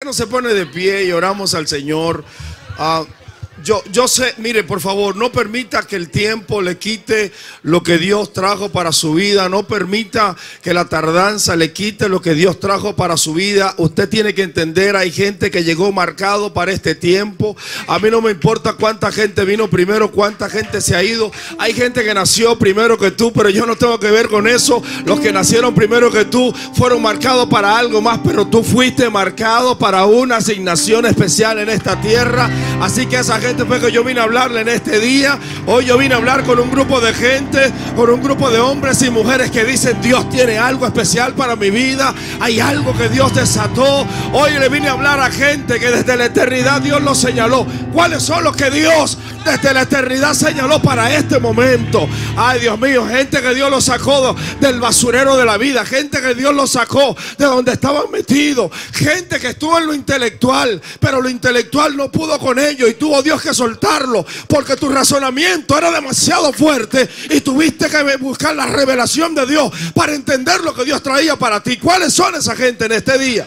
no se pone de pie y oramos al Señor? Yo sé, mire, por favor, no permita que el tiempo le quite lo que Dios trajo para su vida. No permita que la tardanza le quite lo que Dios trajo para su vida. Usted tiene que entender, hay gente que llegó marcado para este tiempo. A mí no me importa cuánta gente vino primero, cuánta gente se ha ido. Hay gente que nació primero que tú, pero yo no tengo que ver con eso. Los que nacieron primero que tú fueron marcados para algo más, pero tú fuiste marcado para una asignación especial en esta tierra. Así que esa gente fue que yo vine a hablarle en este día. Hoy yo vine a hablar con un grupo de gente, con un grupo de hombres y mujeres que dicen: Dios tiene algo especial para mi vida. Hay algo que Dios desató. Hoy le vine a hablar a gente que desde la eternidad Dios los señaló. ¿Cuáles son los que Dios desde la eternidad señaló para este momento? Ay, Dios mío, gente que Dios los sacó del basurero de la vida, gente que Dios los sacó de donde estaban metidos, gente que estuvo en lo intelectual, pero lo intelectual no pudo con ellos y tuvo Dios que soltarlo porque tu razonamiento era demasiado fuerte y tuviste que buscar la revelación de Dios para entender lo que Dios traía para ti. ¿Cuáles son esa gente en este día?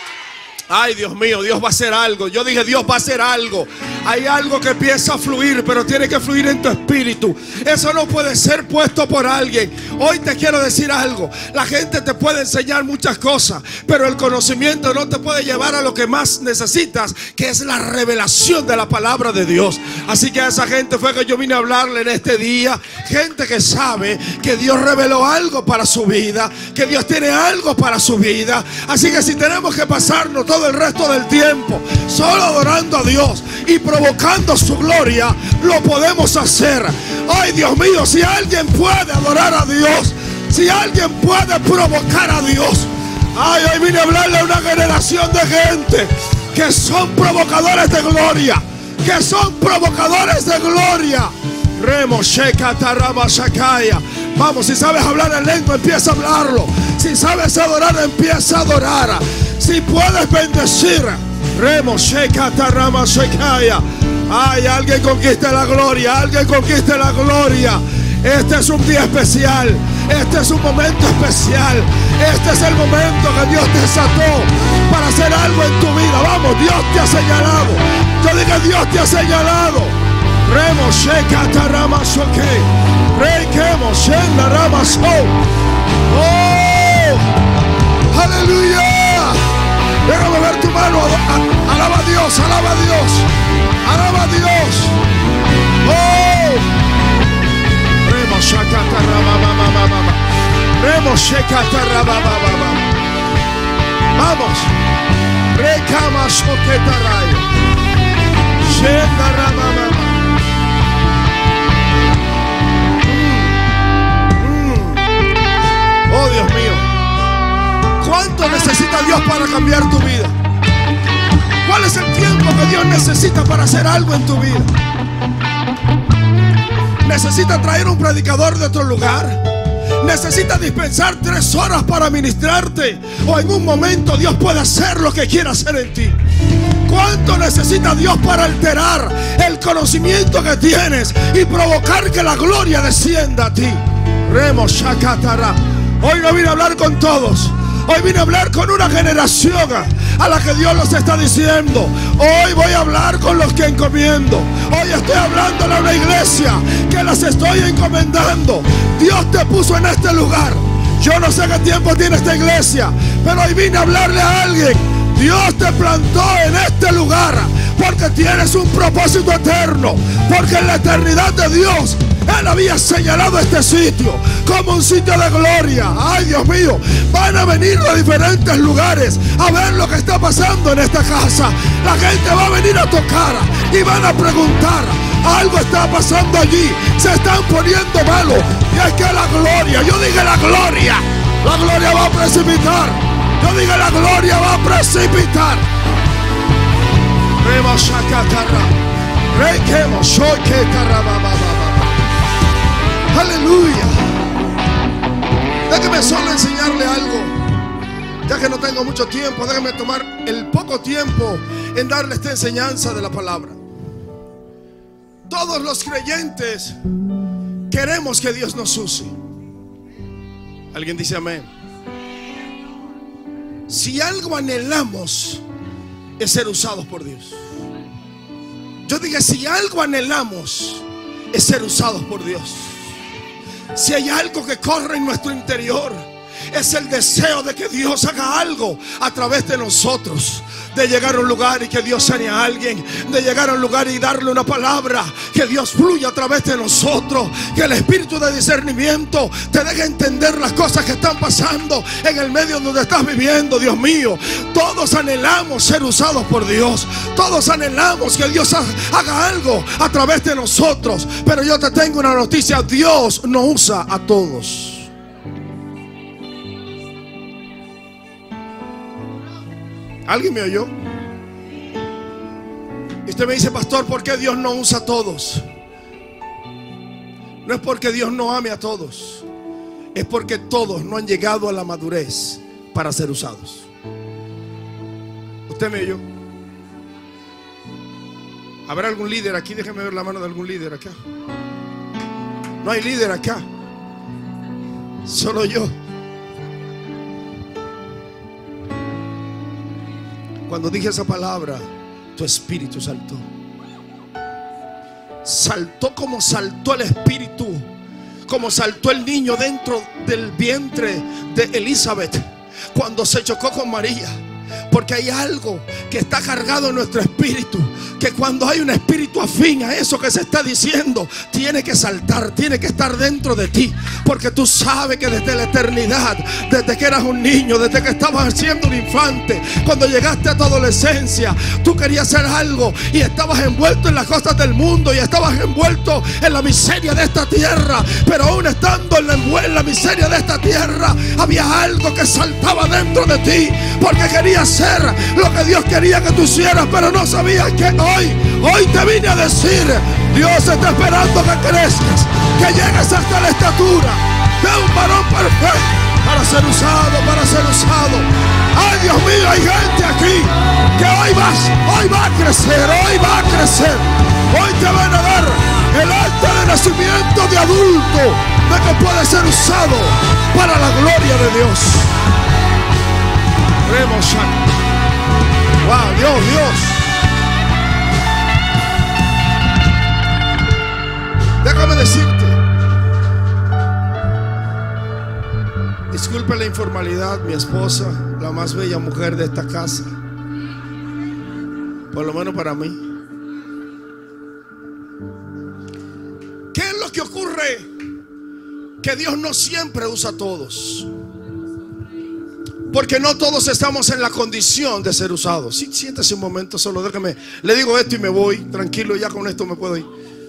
Ay, Dios mío, Dios va a hacer algo. Yo dije, Dios va a hacer algo. Hay algo que empieza a fluir, pero tiene que fluir en tu espíritu. Eso no puede ser puesto por alguien. Hoy te quiero decir algo. La gente te puede enseñar muchas cosas, pero el conocimiento no te puede llevar a lo que más necesitas, que es la revelación de la palabra de Dios. Así que a esa gente fue que yo vine a hablarle en este día. Gente que sabe que Dios reveló algo para su vida, que Dios tiene algo para su vida. Así que si tenemos que pasarnos todo el resto del tiempo solo adorando a Dios y provocando su gloria, lo podemos hacer. Ay, Dios mío, si alguien puede adorar a Dios, si alguien puede provocar a Dios. Ay, hoy vine a hablarle a una generación de gente que son provocadores de gloria, que son provocadores de gloria. Remo sheka tarama shakaya. Vamos, si sabes hablar en lengua, empieza a hablarlo. Si sabes adorar, empieza a adorar. Si puedes bendecir, Remo sheka tarama shakaya. Ay, alguien conquiste la gloria, alguien conquiste la gloria. Este es un día especial, este es un momento especial. Este es el momento que Dios te desató para hacer algo en tu vida. Vamos, Dios te ha señalado. Yo digo, Dios te ha señalado. Remo sheka tarama shoke. Reikemo shenda rama so. Oh, aleluya. Déjame ver tu mano. Alaba a Dios, alaba a Dios, alaba a Dios. Oh, Remo sheka tarama. Remo sheka tarama. Vamos. Rekama shoke tarai. Shenda rama. Oh, Dios mío, ¿cuánto necesita Dios para cambiar tu vida? ¿Cuál es el tiempo que Dios necesita para hacer algo en tu vida? ¿Necesita traer un predicador de otro lugar? ¿Necesita dispensar 3 horas para ministrarte? ¿O en un momento Dios puede hacer lo que quiera hacer en ti? ¿Cuánto necesita Dios para alterar el conocimiento que tienes y provocar que la gloria descienda a ti? Remo shakatara. Hoy no vine a hablar con todos. Hoy vine a hablar con una generación a la que Dios los está diciendo: hoy voy a hablar con los que encomiendo. Hoy estoy hablando a una iglesia que las estoy encomendando. Dios te puso en este lugar. Yo no sé qué tiempo tiene esta iglesia, pero hoy vine a hablarle a alguien. Dios te plantó en este lugar porque tienes un propósito eterno. Porque en la eternidad de Dios Él había señalado este sitio como un sitio de gloria. Ay, Dios mío, van a venir de diferentes lugares a ver lo que está pasando en esta casa. La gente va a venir a tocar y van a preguntar: algo está pasando allí, se están poniendo malos. Y es que la gloria, yo dije la gloria va a precipitar. Yo dije la gloria va a precipitar. Aleluya. Déjeme solo enseñarle algo. Ya que no tengo mucho tiempo, déjeme tomar el poco tiempo en darle esta enseñanza de la palabra. Todos los creyentes queremos que Dios nos use. ¿Alguien dice amén? Si algo anhelamos es ser usados por Dios. Yo dije, si algo anhelamos es ser usados por Dios. Si hay algo que corre en nuestro interior, es el deseo de que Dios haga algo a través de nosotros. De llegar a un lugar y que Dios sane a alguien. De llegar a un lugar y darle una palabra. Que Dios fluya a través de nosotros. Que el espíritu de discernimiento te deje entender las cosas que están pasando en el medio donde estás viviendo. Dios mío, todos anhelamos ser usados por Dios. Todos anhelamos que Dios haga algo a través de nosotros. Pero yo te tengo una noticia: Dios no usa a todos. ¿Alguien me oyó? Y usted me dice, pastor, ¿por qué Dios no usa a todos? No es porque Dios no ame a todos, es porque todos no han llegado a la madurez para ser usados. ¿Usted me oyó? ¿Habrá algún líder aquí? Déjeme ver la mano de algún líder acá. No hay líder acá, solo yo. Cuando dije esa palabra, tu espíritu saltó. Saltó como saltó el espíritu, como saltó el niño dentro del vientre de Elizabeth cuando se chocó con María. Porque hay algo que está cargado en nuestro espíritu, que cuando hay un espíritu afín a eso que se está diciendo, tiene que saltar, tiene que estar dentro de ti. Porque tú sabes que desde la eternidad, desde que eras un niño, desde que estabas siendo un infante, cuando llegaste a tu adolescencia, tú querías hacer algo y estabas envuelto en las cosas del mundo y estabas envuelto en la miseria de esta tierra. Pero aún estando en la miseria de esta tierra, había algo que saltaba dentro de ti, porque querías hacer lo que Dios quería que tú hicieras, pero no sabías que hoy te vine a decir: Dios está esperando que crezcas, que llegues hasta la estatura de un varón perfecto para ser usado, para ser usado. Ay, Dios mío, hay gente aquí que hoy va a crecer, hoy va a crecer. Hoy te van a dar el acta de nacimiento de adulto, de que puede ser usado para la gloria de Dios. Wow, Dios. Déjame decirte, disculpe la informalidad, mi esposa, la más bella mujer de esta casa, por lo menos para mí. ¿Qué es lo que ocurre? Que Dios no siempre usa a todos. Porque no todos estamos en la condición de ser usados. Sí, siéntese un momento, solo déjame. Le digo esto y me voy. Tranquilo, ya con esto me puedo ir.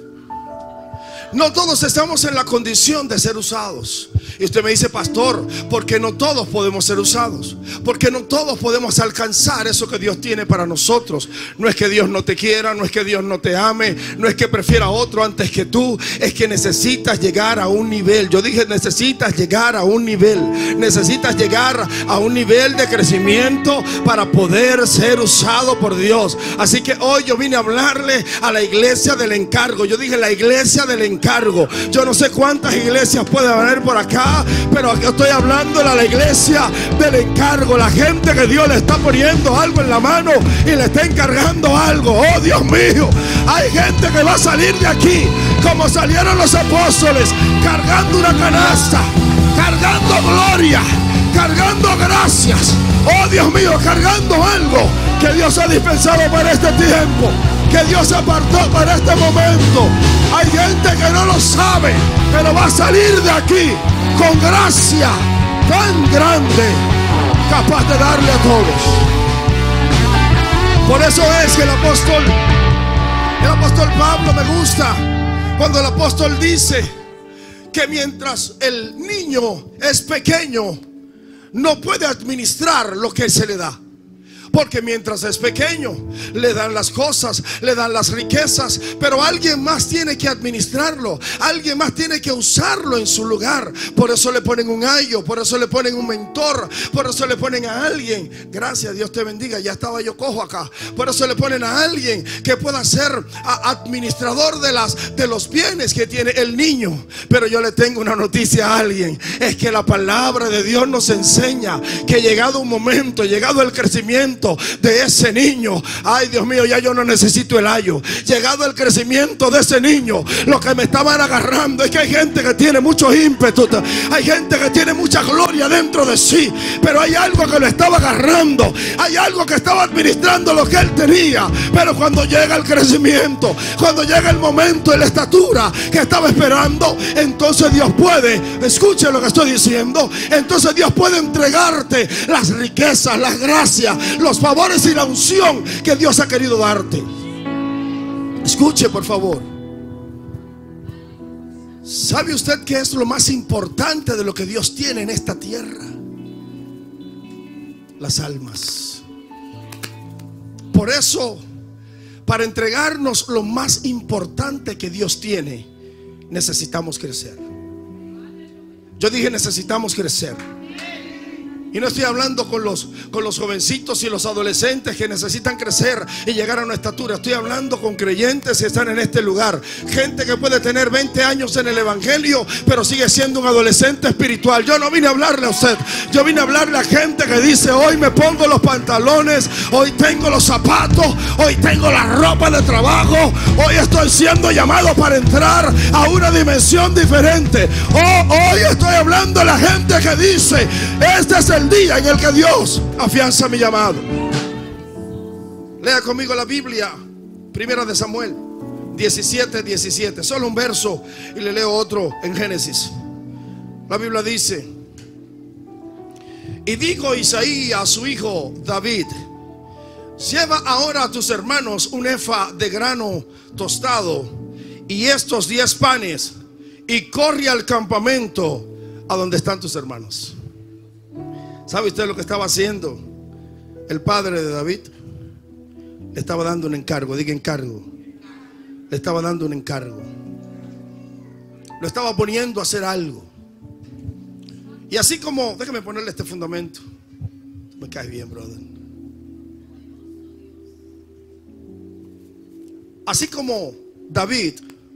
No todos estamos en la condición de ser usados. Y usted me dice, pastor, ¿por qué no todos podemos ser usados? Porque no todos podemos alcanzar eso que Dios tiene para nosotros. No es que Dios no te quiera, no es que Dios no te ame, no es que prefiera a otro antes que tú. Es que necesitas llegar a un nivel. Yo dije, necesitas llegar a un nivel. Necesitas llegar a un nivel de crecimiento para poder ser usado por Dios. Así que hoy yo vine a hablarle a la iglesia del encargo. Yo dije, la iglesia del encargo. Yo no sé cuántas iglesias puede haber por acá, pero aquí estoy hablando a la iglesia del encargo. La gente que Dios le está poniendo algo en la mano y le está encargando algo. Oh, Dios mío, hay gente que va a salir de aquí como salieron los apóstoles, cargando una canasta, cargando gloria, cargando gracias. Oh, Dios mío, cargando algo que Dios ha dispensado para este tiempo, que Dios apartó para este momento. Hay gente que no lo sabe, pero va a salir de aquí con gracia tan grande, capaz de darle a todos. Por eso es que el apóstol Pablo, me gusta cuando el apóstol dice que mientras el niño es pequeño, no puede administrar lo que se le da. Porque mientras es pequeño, le dan las cosas, le dan las riquezas, pero alguien más tiene que administrarlo, alguien más tiene que usarlo en su lugar. Por eso le ponen un ayo, por eso le ponen un mentor, por eso le ponen a alguien. Gracias, Dios te bendiga, ya estaba yo cojo acá. Por eso le ponen a alguien que pueda ser administrador de los bienes que tiene el niño. Pero yo le tengo una noticia a alguien: es que la palabra de Dios nos enseña que llegado un momento, llegado el crecimiento, crecimiento de ese niño, ay Dios mío, ya yo no necesito el ayo. Llegado el crecimiento de ese niño, lo que me estaban agarrando es que hay gente que tiene mucho ímpetu, hay gente que tiene mucha gloria dentro de sí, pero hay algo que lo estaba agarrando, hay algo que estaba administrando lo que él tenía. Pero cuando llega el crecimiento, cuando llega el momento y la estatura que estaba esperando, entonces Dios puede, escuche lo que estoy diciendo, entonces Dios puede entregarte las riquezas, las gracias, los favores y la unción que Dios ha querido darte. Escuche por favor. ¿Sabe usted qué es lo más importante de lo que Dios tiene en esta tierra? Las almas. Por eso, para entregarnos lo más importante que Dios tiene, necesitamos crecer. Yo dije necesitamos crecer. Y no estoy hablando con los jovencitos y los adolescentes que necesitan crecer y llegar a una estatura. Estoy hablando con creyentes que están en este lugar. Gente que puede tener 20 años en el evangelio, pero sigue siendo un adolescente espiritual. Yo no vine a hablarle a usted. Yo vine a hablarle a gente que dice: hoy me pongo los pantalones, hoy tengo los zapatos, hoy tengo la ropa de trabajo, hoy estoy siendo llamado para entrar a una dimensión diferente. Hoy estoy hablando a la gente que dice: este es el día en el que Dios afianza mi llamado. Lea conmigo la Biblia, Primera de Samuel 17:17. Solo un verso y le leo otro en Génesis. La Biblia dice: y dijo Isaí a su hijo David: lleva ahora a tus hermanos un efa de grano tostado y estos 10 panes, y corre al campamento a donde están tus hermanos. ¿Sabe usted lo que estaba haciendo el padre de David? Le estaba dando un encargo. Diga encargo. Le estaba dando un encargo. Lo estaba poniendo a hacer algo. Y así como, déjame ponerle este fundamento. Me cae bien, brother. Así como David,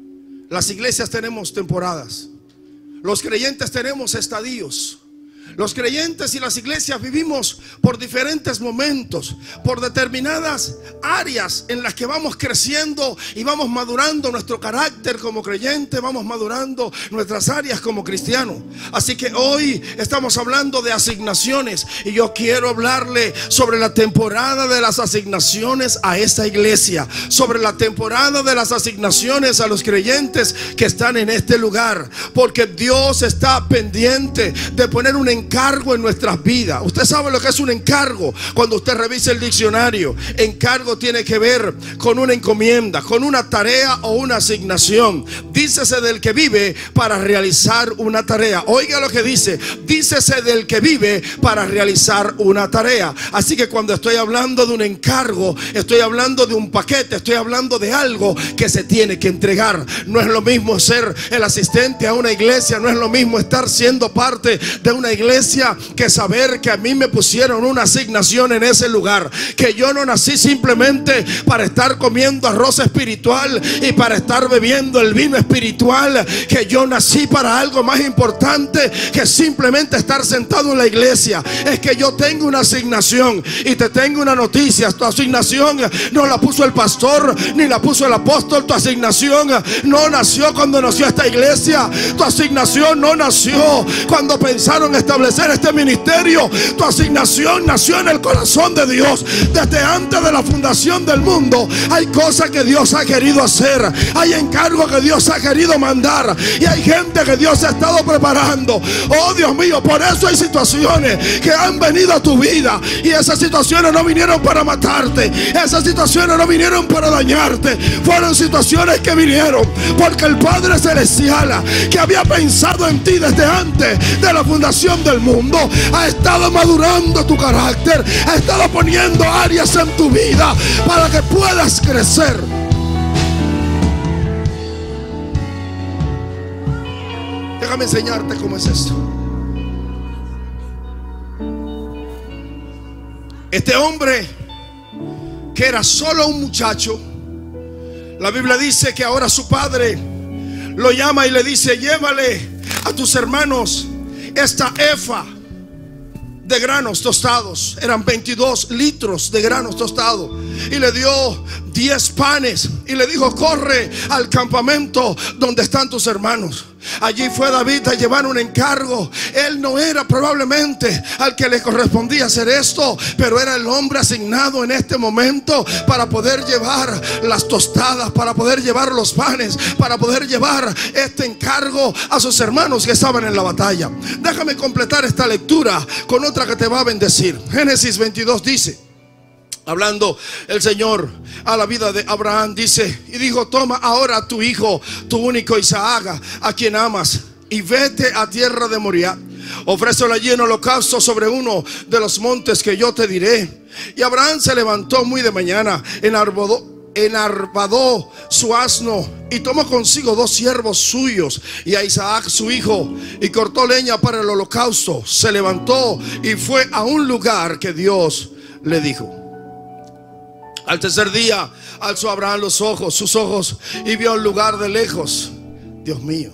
las iglesias tenemos temporadas. Los creyentes tenemos estadios. Los creyentes y las iglesias vivimos por diferentes momentos, por determinadas áreas en las que vamos creciendo y vamos madurando nuestro carácter como creyente, vamos madurando nuestras áreas como cristianos. Así que hoy estamos hablando de asignaciones y yo quiero hablarle sobre la temporada de las asignaciones a esta iglesia, sobre la temporada de las asignaciones a los creyentes que están en este lugar, porque Dios está pendiente de poner un encargo en nuestras vidas. Usted sabe lo que es un encargo. Cuando usted revisa el diccionario, encargo tiene que ver con una encomienda, con una tarea o una asignación. Dícese del que vive para realizar una tarea. Oiga lo que dice: dícese del que vive para realizar una tarea. Así que cuando estoy hablando de un encargo, estoy hablando de un paquete, estoy hablando de algo que se tiene que entregar. No es lo mismo ser el asistente a una iglesia, no es lo mismo estar siendo parte de una iglesia, que saber que a mí me pusieron una asignación en ese lugar, que yo no nací simplemente para estar comiendo arroz espiritual y para estar bebiendo el vino espiritual, que yo nací para algo más importante que simplemente estar sentado en la iglesia. Es que yo tengo una asignación y te tengo una noticia: tu asignación no la puso el pastor ni la puso el apóstol. Tu asignación no nació cuando nació esta iglesia. Tu asignación no nació cuando pensaron establecer este ministerio. Tu asignación nació en el corazón de Dios. Desde antes de la fundación del mundo hay cosas que Dios ha querido hacer, hay encargos que Dios ha querido mandar, y hay gente que Dios ha estado preparando. Oh Dios mío, por eso hay situaciones que han venido a tu vida, y esas situaciones no vinieron para matarte, esas situaciones no vinieron para dañarte, fueron situaciones que vinieron porque el Padre Celestial, que había pensado en ti desde antes de la fundación del mundo, ha estado madurando tu carácter, ha estado poniendo áreas en tu vida para que puedas crecer. Déjame enseñarte cómo es esto. Este hombre, que era solo un muchacho, la Biblia dice que ahora su padre lo llama y le dice: llévale a tus hermanos esta efa de granos tostados. Eran 22 litros de granos tostados. Y le dio 10 panes y le dijo: corre al campamento donde están tus hermanos. Allí fue David a llevar un encargo. Él no era probablemente al que le correspondía hacer esto, pero era el hombre asignado en este momento para poder llevar las tostadas, para poder llevar los panes, para poder llevar este encargo a sus hermanos que estaban en la batalla. Déjame completar esta lectura con otra que te va a bendecir. Génesis 22 dice, hablando el Señor a la vida de Abraham, dice: y dijo: toma ahora a tu hijo, tu único Isaac, a quien amas, y vete a tierra de Moriah. Ofrécelo allí en holocausto sobre uno de los montes que yo te diré. Y Abraham se levantó muy de mañana, enarvadó su asno y tomó consigo 2 siervos suyos y a Isaac su hijo, y cortó leña para el holocausto. Se levantó y fue a un lugar que Dios le dijo. Al tercer día alzó Abraham sus ojos, y vio un lugar de lejos. Dios mío.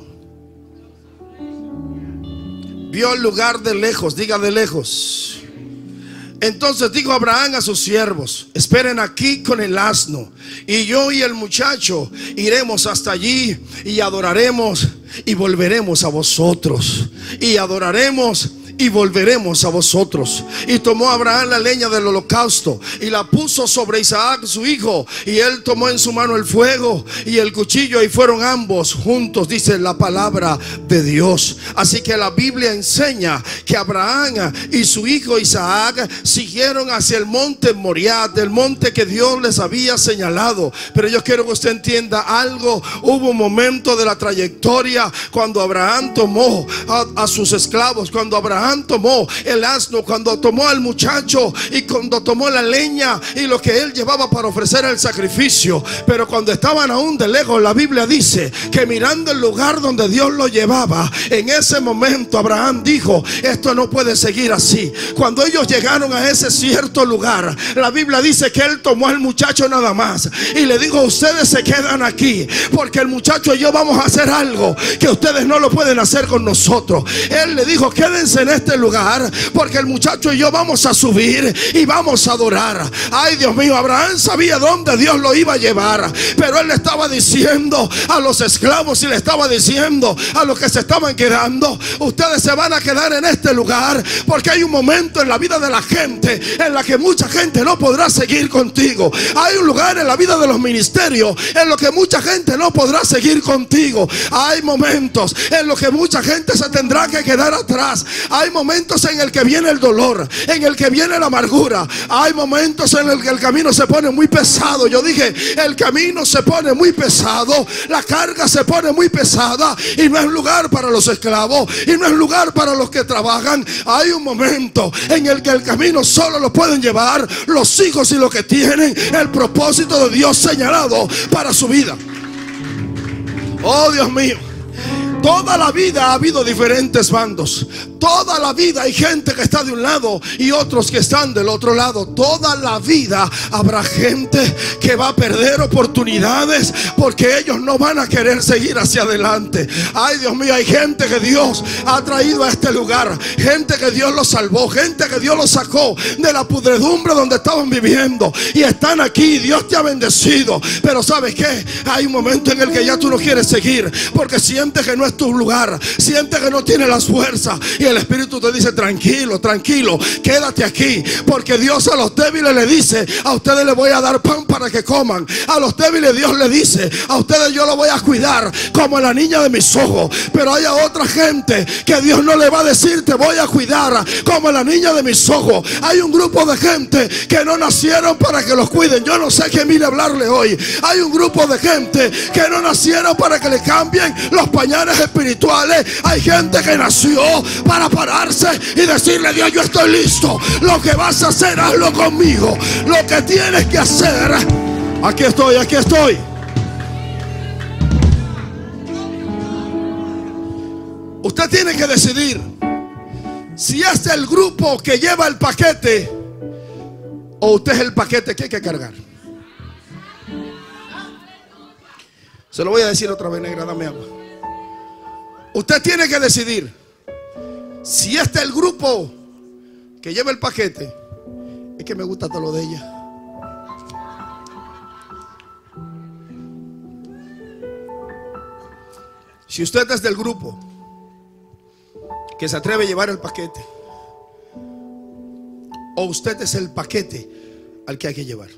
Vio el lugar de lejos, diga de lejos. Entonces dijo Abraham a sus siervos: esperen aquí con el asno, y yo y el muchacho iremos hasta allí y adoraremos y volveremos a vosotros. Y adoraremos y volveremos a vosotros. Y tomó Abraham la leña del holocausto y la puso sobre Isaac su hijo, y él tomó en su mano el fuego y el cuchillo, y fueron ambos juntos, dice la palabra de Dios. Así que la Biblia enseña que Abraham y su hijo Isaac siguieron hacia el monte Moriah, del monte que Dios les había señalado. Pero yo quiero que usted entienda algo. Hubo un momento de la trayectoria cuando Abraham tomó a sus esclavos, cuando Abraham tomó el asno, cuando tomó al muchacho, y cuando tomó la leña y lo que él llevaba para ofrecer el sacrificio. Pero cuando estaban aún de lejos, la Biblia dice que mirando el lugar donde Dios lo llevaba, en ese momento Abraham dijo: esto no puede seguir así. Cuando ellos llegaron a ese cierto lugar, la Biblia dice que él tomó al muchacho nada más y le dijo: ustedes se quedan aquí, porque el muchacho y yo vamos a hacer algo que ustedes no lo pueden hacer con nosotros. Él le dijo: quédense en este lugar, porque el muchacho y yo vamos a subir y vamos a adorar. Ay, Dios mío, Abraham sabía dónde Dios lo iba a llevar, pero él le estaba diciendo a los esclavos y le estaba diciendo a los que se estaban quedando: ustedes se van a quedar en este lugar, porque hay un momento en la vida de la gente en la que mucha gente no podrá seguir contigo. Hay un lugar en la vida de los ministerios en lo que mucha gente no podrá seguir contigo. Hay momentos en los que mucha gente se tendrá que quedar atrás. Hay momentos en el que viene el dolor, en el que viene la amargura. Hay momentos en el que el camino se pone muy pesado. Yo dije, el camino se pone muy pesado, la carga se pone muy pesada, y no es lugar para los esclavos, y no es lugar para los que trabajan. Hay un momento en el que el camino solo lo pueden llevar los hijos y los que tienen el propósito de Dios señalado para su vida. Oh, Dios mío. Toda la vida ha habido diferentes bandos. Toda la vida hay gente que está de un lado y otros que están del otro lado. Toda la vida habrá gente que va a perder oportunidades porque ellos no van a querer seguir hacia adelante. Ay, Dios mío, hay gente que Dios ha traído a este lugar, gente que Dios los salvó, gente que Dios los sacó de la pudredumbre donde estaban viviendo, y están aquí. Dios te ha bendecido, pero ¿sabes qué? Hay un momento en el que ya tú no quieres seguir, porque sientes que no es tu lugar, sientes que no tienes las fuerzas, y el Espíritu te dice: tranquilo, tranquilo, quédate aquí, porque Dios a los débiles le dice: a ustedes les voy a dar pan para que coman. A los débiles Dios le dice: a ustedes yo los voy a cuidar como a la niña de mis ojos. Pero hay a otra gente que Dios no le va a decir: te voy a cuidar como a la niña de mis ojos. Hay un grupo de gente que no nacieron para que los cuiden. Yo no sé qué mire hablarle hoy. Hay un grupo de gente que no nacieron para que le cambien los pañales espirituales. Hay gente que nació para pararse y decirle: Dios, yo estoy listo, lo que vas a hacer, hazlo conmigo, lo que tienes que hacer, aquí estoy, aquí estoy. Usted tiene que decidir si es el grupo que lleva el paquete o usted es el paquete que hay que cargar. Se lo voy a decir otra vez, negra, dame agua. Usted tiene que decidir si este es el grupo que lleve el paquete, es que me gusta todo lo de ella. Si usted es del grupo que se atreve a llevar el paquete, o usted es el paquete al que hay que llevar.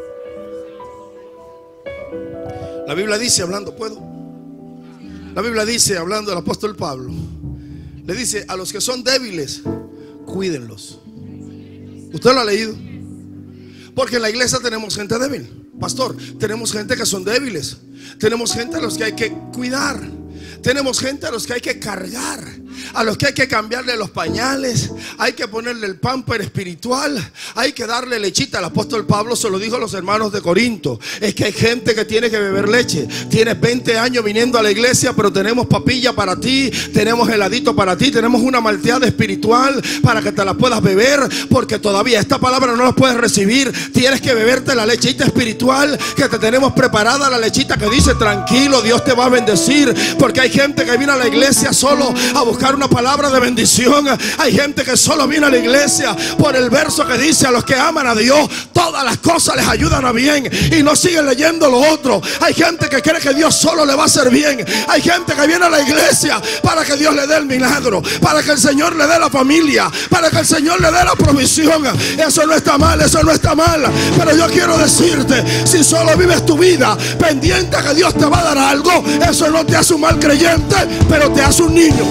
La Biblia dice, hablando, ¿puedo? La Biblia dice, hablando del apóstol Pablo, le dice: a los que son débiles, cuídenlos. ¿Usted lo ha leído? Porque en la iglesia tenemos gente débil. Pastor, tenemos gente que son débiles. Tenemos gente a los que hay que cuidar. Tenemos gente a los que hay que cargar, a los que hay que cambiarle los pañales, hay que ponerle el pamper espiritual, hay que darle lechita. El apóstol Pablo se lo dijo a los hermanos de Corinto: es que hay gente que tiene que beber leche. Tienes 20 años viniendo a la iglesia, pero tenemos papilla para ti, tenemos heladito para ti, tenemos una malteada espiritual para que te la puedas beber, porque todavía esta palabra no la puedes recibir. Tienes que beberte la lechita espiritual que te tenemos preparada, la lechita que dice: tranquilo, Dios te va a bendecir. Porque hay gente que viene a la iglesia solo a buscar una palabra de bendición. Hay gente que solo viene a la iglesia por el verso que dice: a los que aman a Dios todas las cosas les ayudan a bien, y no siguen leyendo lo otro. Hay gente que cree que Dios solo le va a hacer bien. Hay gente que viene a la iglesia para que Dios le dé el milagro, para que el Señor le dé la familia, para que el Señor le dé la provisión. Eso no está mal, eso no está mal. Pero yo quiero decirte, si solo vives tu vida pendiente a que Dios te va a dar algo, eso no te hace un mal creyente, pero te hace un niño.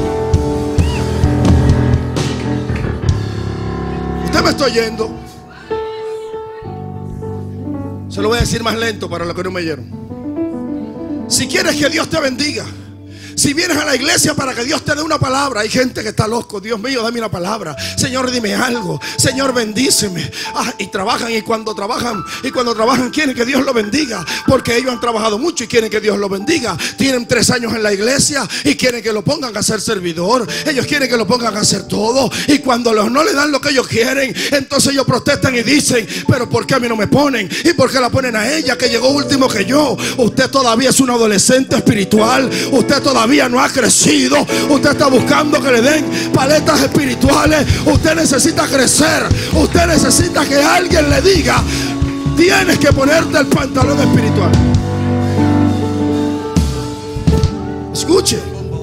¿Usted me está oyendo? Se lo voy a decir más lento para los que no me oyeron. Si quieres que Dios te bendiga, si vienes a la iglesia para que Dios te dé una palabra, hay gente que está loco: Dios mío, dame una palabra, Señor, dime algo, Señor, bendíceme. Y trabajan, y cuando trabajan quieren que Dios lo bendiga, porque ellos han trabajado mucho y quieren que Dios lo bendiga. Tienen 3 años en la iglesia y quieren que lo pongan a ser servidor. Ellos quieren que lo pongan a hacer todo, y cuando no le dan lo que ellos quieren, entonces ellos protestan y dicen: pero ¿por qué a mí no me ponen? ¿Y por qué la ponen a ella, que llegó último que yo? Usted todavía es un adolescente espiritual. Usted todavía no ha crecido. Usted está buscando que le den paletas espirituales. Usted necesita crecer. Usted necesita que alguien le diga: tienes que ponerte el pantalón espiritual. Escuche,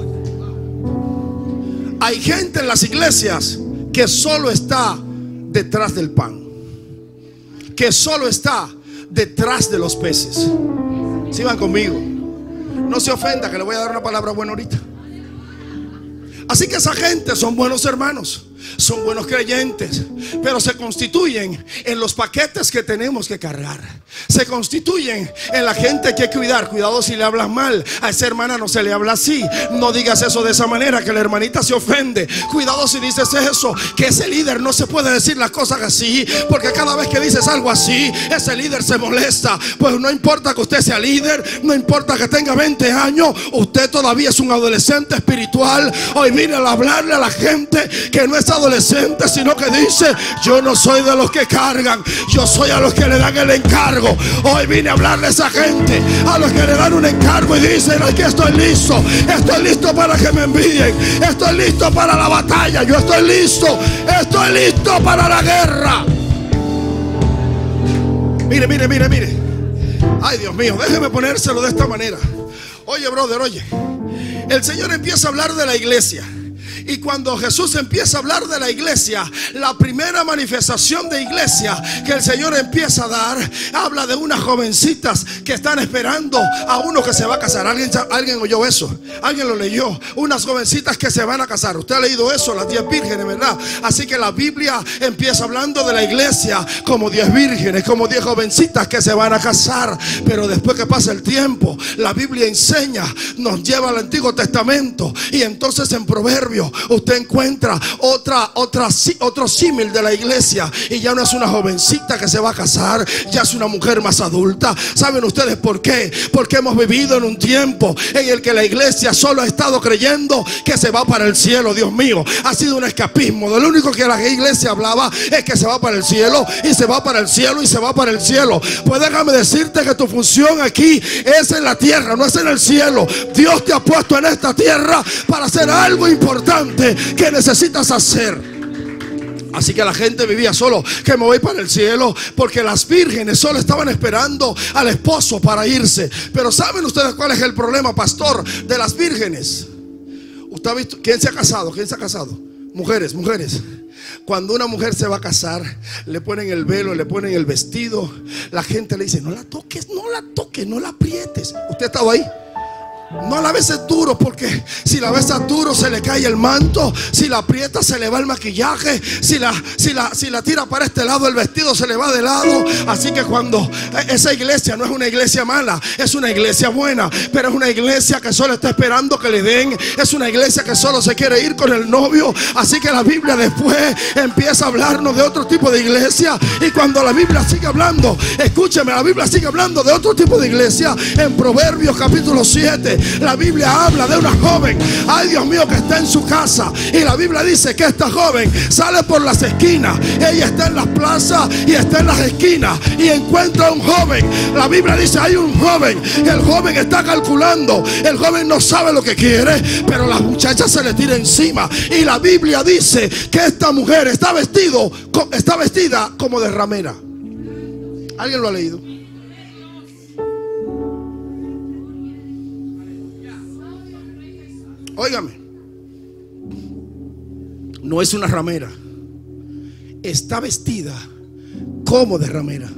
hay gente en las iglesias que solo está detrás del pan, que solo está detrás de los peces. Si van conmigo, no se ofenda que le voy a dar una palabra buena ahorita. Así que esa gente son buenos hermanos, son buenos creyentes, pero se constituyen en los paquetes que tenemos que cargar. Se constituyen en la gente que hay que cuidar. Cuidado si le hablas mal a esa hermana, no se le habla así. No digas eso de esa manera, que la hermanita se ofende. Cuidado si dices eso, que ese líder no se puede decir las cosas así, porque cada vez que dices algo así, ese líder se molesta. Pues no importa que usted sea líder, no importa que tenga 20 años, usted todavía es un adolescente espiritual. Hoy vine a hablarle a la gente que no es adolescente, sino que dice: yo no soy de los que cargan, yo soy a los que le dan el encargo. Hoy vine a hablarle a esa gente, a los que le dan un encargo y dicen: aquí estoy listo para que me envíen, estoy listo para la batalla, yo estoy listo para la guerra. Mire. Ay, Dios mío, déjeme ponérselo de esta manera. Oye, brother, oye, el Señor empieza a hablar de la iglesia. Y cuando Jesús empieza a hablar de la iglesia, la primera manifestación de iglesia que el Señor empieza a dar, habla de unas jovencitas que están esperando a uno que se va a casar. ¿Alguien oyó eso? ¿Alguien lo leyó? Unas jovencitas que se van a casar. Usted ha leído eso, las 10 vírgenes, ¿verdad? Así que la Biblia empieza hablando de la iglesia como 10 vírgenes, como 10 jovencitas que se van a casar. Pero después que pasa el tiempo, la Biblia enseña, nos lleva al Antiguo Testamento, y entonces en Proverbios usted encuentra otro símil de la iglesia, y ya no es una jovencita que se va a casar, ya es una mujer más adulta. ¿Saben ustedes por qué? Porque hemos vivido en un tiempo en el que la iglesia solo ha estado creyendo que se va para el cielo. Dios mío, ha sido un escapismo. De lo único que la iglesia hablaba es que se va para el cielo, y se va para el cielo, y se va para el cielo. Pues déjame decirte que tu función aquí es en la tierra, no es en el cielo. Dios te ha puesto en esta tierra para hacer algo importante que necesitas hacer. Así que la gente vivía solo, que me voy para el cielo, porque las vírgenes solo estaban esperando al esposo para irse. Pero ¿saben ustedes cuál es el problema, pastor, de las vírgenes? ¿Usted ha visto? ¿Quién se ha casado? ¿Quién se ha casado? Mujeres, mujeres. Cuando una mujer se va a casar, le ponen el velo, le ponen el vestido. La gente le dice: no la toques, no la toques, no la aprietes. ¿Usted ha estado ahí? No la beses duro, porque si la besas duro se le cae el manto. Si la aprieta se le va el maquillaje. Si la tira para este lado, el vestido se le va de lado. Así que cuando esa iglesia no es una iglesia mala, es una iglesia buena, pero es una iglesia que solo está esperando que le den. Es una iglesia que solo se quiere ir con el novio. Así que la Biblia después empieza a hablarnos de otro tipo de iglesia. Y cuando la Biblia sigue hablando, escúcheme, la Biblia sigue hablando de otro tipo de iglesia. En Proverbios capítulo 7, la Biblia habla de una joven, ay Dios mío, que está en su casa. Y la Biblia dice que esta joven sale por las esquinas. Ella está en las plazas y está en las esquinas y encuentra a un joven. La Biblia dice: hay un joven. El joven está calculando. El joven no sabe lo que quiere, pero la muchacha se le tira encima. Y la Biblia dice que esta mujer está vestida como de ramera. ¿Alguien lo ha leído? Óigame, no es una ramera, está vestida como de ramera.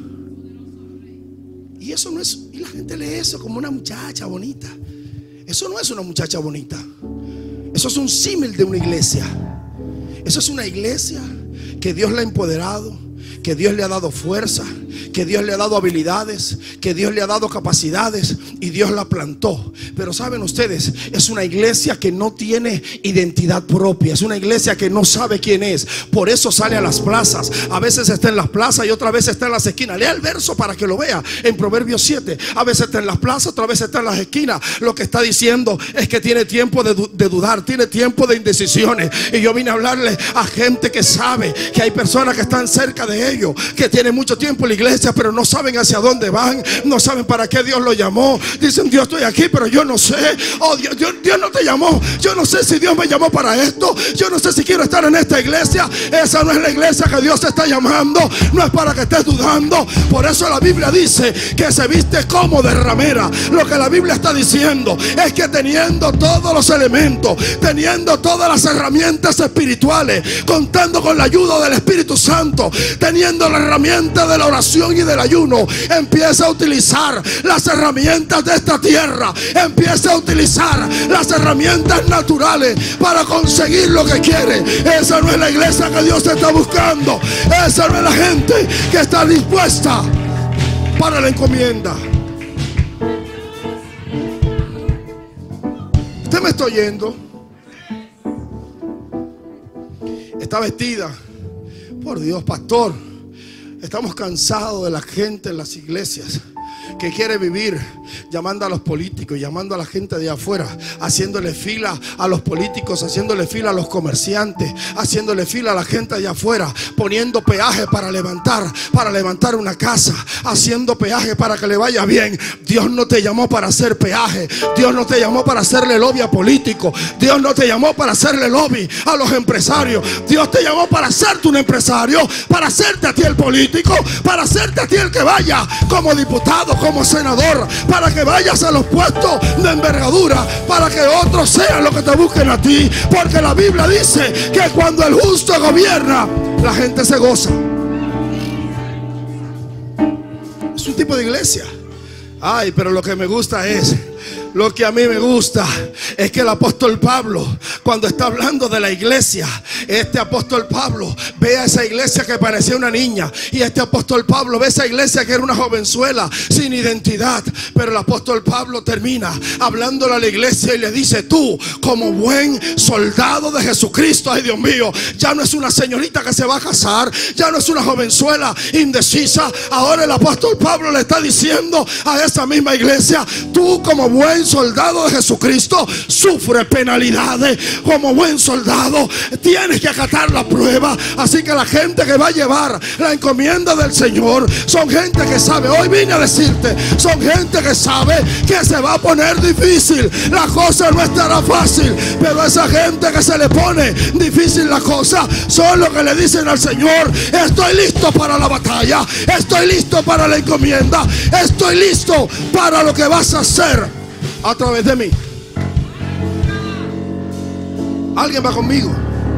Y eso no es, y la gente lee eso como una muchacha bonita. Eso no es una muchacha bonita. Eso es un símil de una iglesia. Eso es una iglesia que Dios la ha empoderado, que Dios le ha dado fuerza, que Dios le ha dado habilidades, que Dios le ha dado capacidades y Dios la plantó. Pero saben ustedes, es una iglesia que no tiene identidad propia. Es una iglesia que no sabe quién es. Por eso sale a las plazas. A veces está en las plazas y otra vez está en las esquinas. Lea el verso para que lo vea en Proverbios 7. A veces está en las plazas, otra vez está en las esquinas. Lo que está diciendo es que tiene tiempo de dudar, tiene tiempo de indecisiones. Y yo vine a hablarle a gente que sabe que hay personas que están cerca de ellos, que tienen mucho tiempo en la iglesia, pero no saben hacia dónde van, no saben para qué Dios lo llamó. Dicen: Dios, estoy aquí, pero yo no sé. Oh, Dios no te llamó. Yo no sé si Dios me llamó para esto. Yo no sé si quiero estar en esta iglesia. Esa no es la iglesia que Dios te está llamando. No es para que estés dudando. Por eso la Biblia dice que se viste como de ramera. Lo que la Biblia está diciendo es que teniendo todos los elementos, teniendo todas las herramientas espirituales, contando con la ayuda del Espíritu Santo, teniendo la herramienta de la oración y del ayuno, empieza a utilizar las herramientas de esta tierra. Empieza a utilizar las herramientas naturales para conseguir lo que quiere. Esa no es la iglesia que Dios está buscando. Esa no es la gente que está dispuesta para la encomienda. ¿Usted me está oyendo? Está vestida. Por Dios, pastor, estamos cansados de la gente en las iglesias que quiere vivir llamando a los políticos, llamando a la gente de afuera, haciéndole fila a los políticos, haciéndole fila a los comerciantes, haciéndole fila a la gente de afuera, poniendo peaje para levantar una casa, haciendo peaje para que le vaya bien. Dios no te llamó para hacer peaje. Dios no te llamó para hacerle lobby a políticos. Dios no te llamó para hacerle lobby a los empresarios. Dios te llamó para hacerte un empresario, para hacerte a ti el político, para hacerte a ti el que vaya como diputado, como senador, para que vayas a los puestos de envergadura, para que otros sean los que te busquen a ti. Porque la Biblia dice que cuando el justo gobierna, la gente se goza. Es un tipo de iglesia. Ay, pero lo que me gusta es, lo que a mí me gusta es que el apóstol Pablo, cuando está hablando de la iglesia, este apóstol Pablo ve a esa iglesia que parecía una niña, y este apóstol Pablo ve a esa iglesia que era una jovenzuela sin identidad. Pero el apóstol Pablo termina hablándole a la iglesia y le dice: tú, como buen soldado de Jesucristo, ay Dios mío, ya no es una señorita que se va a casar, ya no es una jovenzuela indecisa. Ahora el apóstol Pablo le está diciendo a esa misma iglesia: tú, como buen soldado de Jesucristo, sufre penalidades. Como buen soldado tienes tienes que acatar la prueba. Así que la gente que va a llevar la encomienda del Señor son gente que sabe. Hoy vine a decirte, son gente que sabe que se va a poner difícil. La cosa no estará fácil, pero esa gente que se le pone difícil la cosa son los que le dicen al Señor: estoy listo para la batalla, estoy listo para la encomienda, estoy listo para lo que vas a hacer a través de mí. ¿Alguien va conmigo?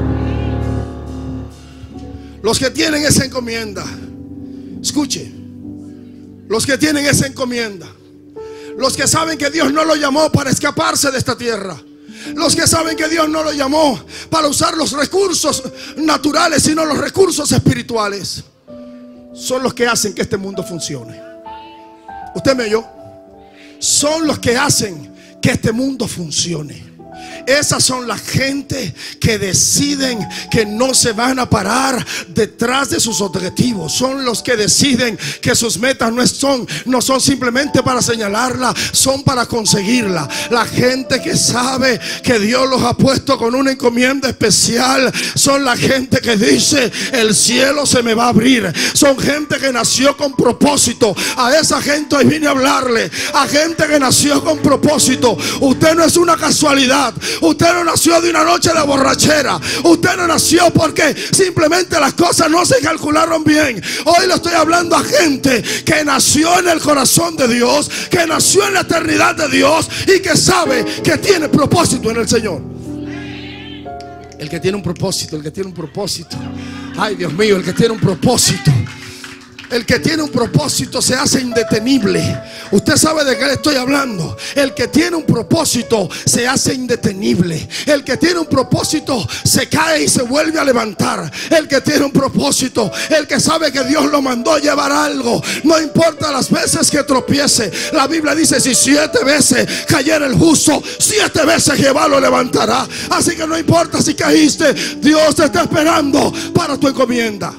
Los que tienen esa encomienda, escuche, los que tienen esa encomienda, los que saben que Dios no lo llamó para escaparse de esta tierra, los que saben que Dios no lo llamó para usar los recursos naturales, sino los recursos espirituales, son los que hacen que este mundo funcione. ¿Usted me oyó? Son los que hacen que este mundo funcione. Esas son la gente que deciden que no se van a parar detrás de sus objetivos. Son los que deciden que sus metas no son simplemente para señalarla, son para conseguirla. La gente que sabe que Dios los ha puesto con una encomienda especial son la gente que dice: el cielo se me va a abrir. Son gente que nació con propósito. A esa gente hoy vine a hablarle, a gente que nació con propósito. Usted no es una casualidad. Usted no nació de una noche de borrachera. Usted no nació porque simplemente las cosas no se calcularon bien. Hoy le estoy hablando a gente que nació en el corazón de Dios, que nació en la eternidad de Dios y que sabe que tiene propósito en el Señor. El que tiene un propósito, el que tiene un propósito. Ay, Dios mío, el que tiene un propósito. El que tiene un propósito se hace indetenible. Usted sabe de qué le estoy hablando. El que tiene un propósito se hace indetenible. El que tiene un propósito se cae y se vuelve a levantar. El que tiene un propósito, el que sabe que Dios lo mandó a llevar algo, no importa las veces que tropiece. La Biblia dice: si 7 veces cayera el justo, 7 veces Jehová lo levantará. Así que no importa si caíste, Dios te está esperando para tu encomienda.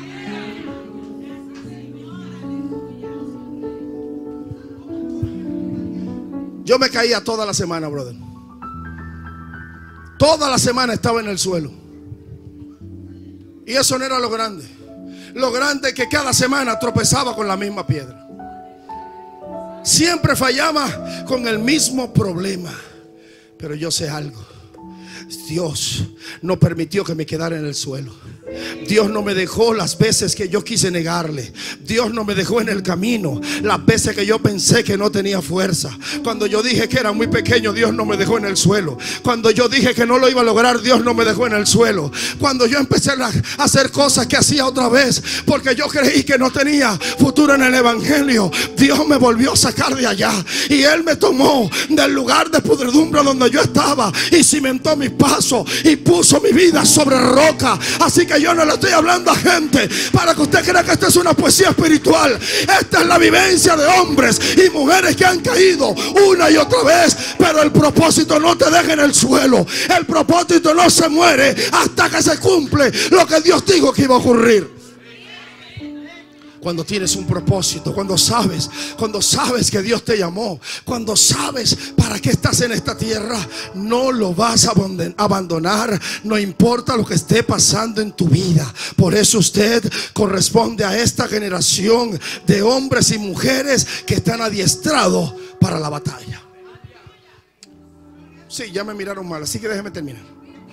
Yo me caía toda la semana, brother. Toda la semana estaba en el suelo. Y eso no era lo grande. Lo grande es que cada semana tropezaba con la misma piedra. Siempre fallaba con el mismo problema. Pero yo sé algo: Dios no permitió que me quedara en el suelo. Dios no me dejó las veces que yo quise negarle. Dios no me dejó en el camino las veces que yo pensé que no tenía fuerza. Cuando yo dije que era muy pequeño, Dios no me dejó en el suelo. Cuando yo dije que no lo iba a lograr, Dios no me dejó en el suelo. Cuando yo empecé a hacer cosas que hacía otra vez porque yo creí que no tenía futuro en el evangelio, Dios me volvió a sacar de allá. Y Él me tomó del lugar de pudredumbre donde yo estaba y cimentó mis pasos y puso mi vida sobre roca. Así que yo no le estoy hablando a gente para que usted crea que esta es una poesía espiritual. Esta es la vivencia de hombres y mujeres que han caído una y otra vez. Pero el propósito no te deja en el suelo. El propósito no se muere hasta que se cumple lo que Dios dijo que iba a ocurrir. Cuando tienes un propósito, cuando sabes que Dios te llamó, cuando sabes para qué estás en esta tierra, no lo vas a abandonar, no importa lo que esté pasando en tu vida. Por eso usted corresponde a esta generación de hombres y mujeres que están adiestrados para la batalla. Sí, ya me miraron mal, así que déjeme terminar.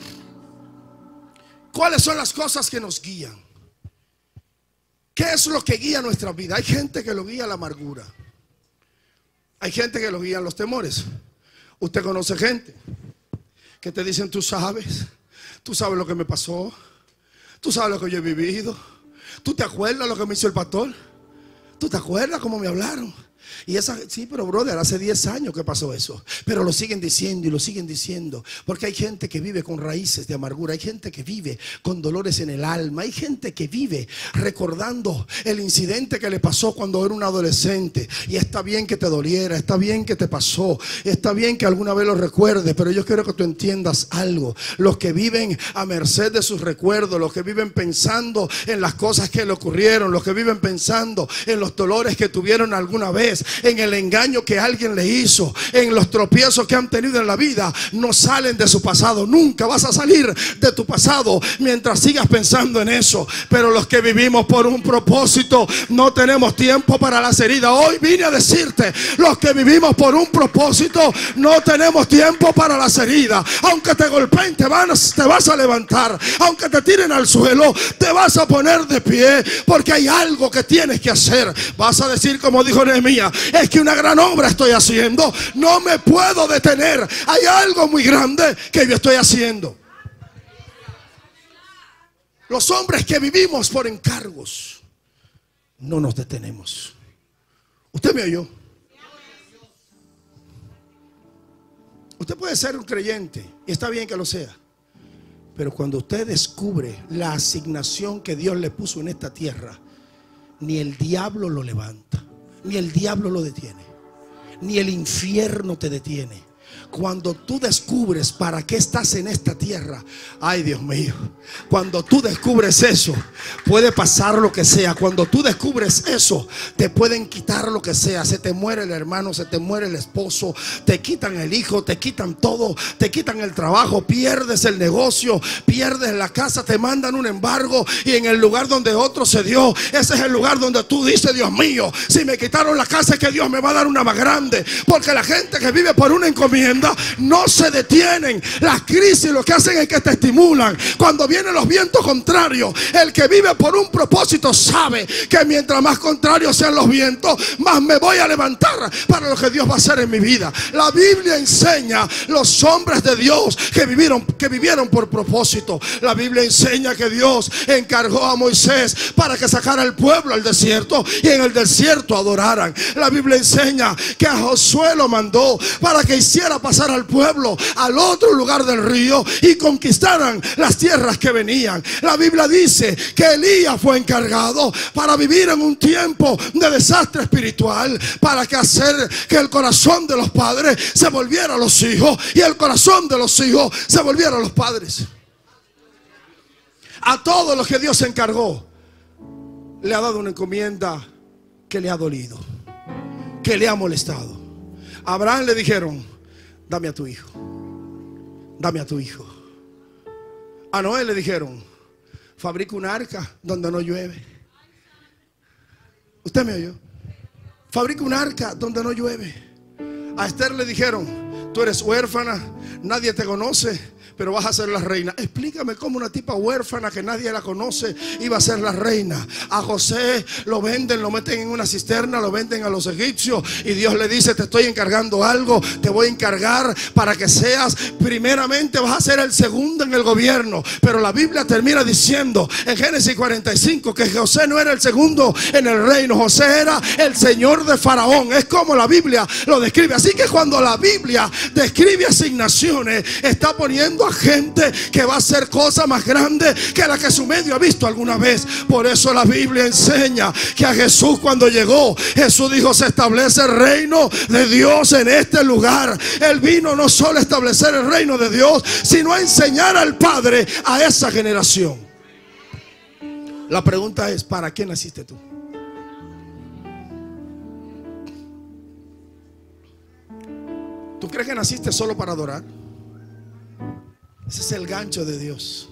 ¿Cuáles son las cosas que nos guían? ¿Qué es lo que guía nuestra vida? Hay gente que lo guía la amargura. Hay gente que lo guía los temores. Usted conoce gente que te dicen: tú sabes lo que me pasó, tú sabes lo que yo he vivido, tú te acuerdas lo que me hizo el pastor, tú te acuerdas cómo me hablaron. Y sí, pero brother, hace 10 años que pasó eso. Pero lo siguen diciendo y lo siguen diciendo. Porque hay gente que vive con raíces de amargura. Hay gente que vive con dolores en el alma. Hay gente que vive recordando el incidente que le pasó cuando era un adolescente. Y está bien que te doliera, está bien que te pasó, está bien que alguna vez lo recuerdes. Pero yo quiero que tú entiendas algo. Los que viven a merced de sus recuerdos, los que viven pensando en las cosas que le ocurrieron, los que viven pensando en los dolores que tuvieron alguna vez, vez, en el engaño que alguien le hizo, en los tropiezos que han tenido en la vida, no salen de su pasado. Nunca vas a salir de tu pasado mientras sigas pensando en eso. Pero los que vivimos por un propósito, no tenemos tiempo para las heridas. Hoy vine a decirte, los que vivimos por un propósito, no tenemos tiempo para las heridas. Aunque te golpeen, te vas a levantar. Aunque te tiren al suelo, te vas a poner de pie, porque hay algo que tienes que hacer. Vas a decir como dijo Nehemías: es que una gran obra estoy haciendo, no me puedo detener. Hay algo muy grande que yo estoy haciendo. Los hombres que vivimos por encargos, no nos detenemos. ¿Usted me oyó? Usted puede ser un creyente y está bien que lo sea, pero cuando usted descubre la asignación que Dios le puso en esta tierra, ni el diablo lo levanta, ni el diablo lo detiene, ni el infierno te detiene. Cuando tú descubres para qué estás en esta tierra, ay Dios mío, cuando tú descubres eso, puede pasar lo que sea. Cuando tú descubres eso, te pueden quitar lo que sea. Se te muere el hermano, se te muere el esposo, te quitan el hijo, te quitan todo, te quitan el trabajo, pierdes el negocio, pierdes la casa, te mandan un embargo, y en el lugar donde otro se dio, ese es el lugar donde tú dices: Dios mío, si me quitaron la casa, es que Dios me va a dar una más grande. Porque la gente que vive por una encomienda no se detienen. Las crisis lo que hacen es que te estimulan. Cuando vienen los vientos contrarios, el que vive por un propósito sabe que mientras más contrarios sean los vientos, más me voy a levantar para lo que Dios va a hacer en mi vida. La Biblia enseña los hombres de Dios que vivieron por propósito. La Biblia enseña que Dios encargó a Moisés para que sacara al pueblo al desierto y en el desierto adoraran. La Biblia enseña que a Josué lo mandó para que hiciera pasar al pueblo al otro lugar del río y conquistaran las tierras que venían. La Biblia dice que Elías fue encargado para vivir en un tiempo de desastre espiritual, para que hacer que el corazón de los padres se volviera a los hijos y el corazón de los hijos se volviera a los padres. A todos los que Dios encargó, le ha dado una encomienda que le ha dolido, que le ha molestado. A Abraham le dijeron: dame a tu hijo, dame a tu hijo. A Noé le dijeron: fabrica un arca donde no llueve. ¿Usted me oyó? Fabrica un arca donde no llueve. A Esther le dijeron: tú eres huérfana, nadie te conoce, pero vas a ser la reina. Explícame cómo una tipa huérfana que nadie la conoce iba a ser la reina. A José lo venden, lo meten en una cisterna, lo venden a los egipcios, y Dios le dice: te estoy encargando algo, te voy a encargar para que seas, primeramente vas a ser el segundo en el gobierno. Pero la Biblia termina diciendo en Génesis 45 que José no era el segundo en el reino, José era el señor de Faraón. Es como la Biblia lo describe. Así que cuando la Biblia describe asignaciones, está poniendo a gente que va a hacer cosas más grandes que la que su medio ha visto alguna vez. Por eso la Biblia enseña que a Jesús, cuando llegó, Jesús dijo: se establece el reino de Dios en este lugar. Él vino no solo a establecer el reino de Dios, sino a enseñar al Padre a esa generación. La pregunta es: ¿para qué naciste tú? ¿Tú crees que naciste solo para adorar? Ese es el gancho de Dios.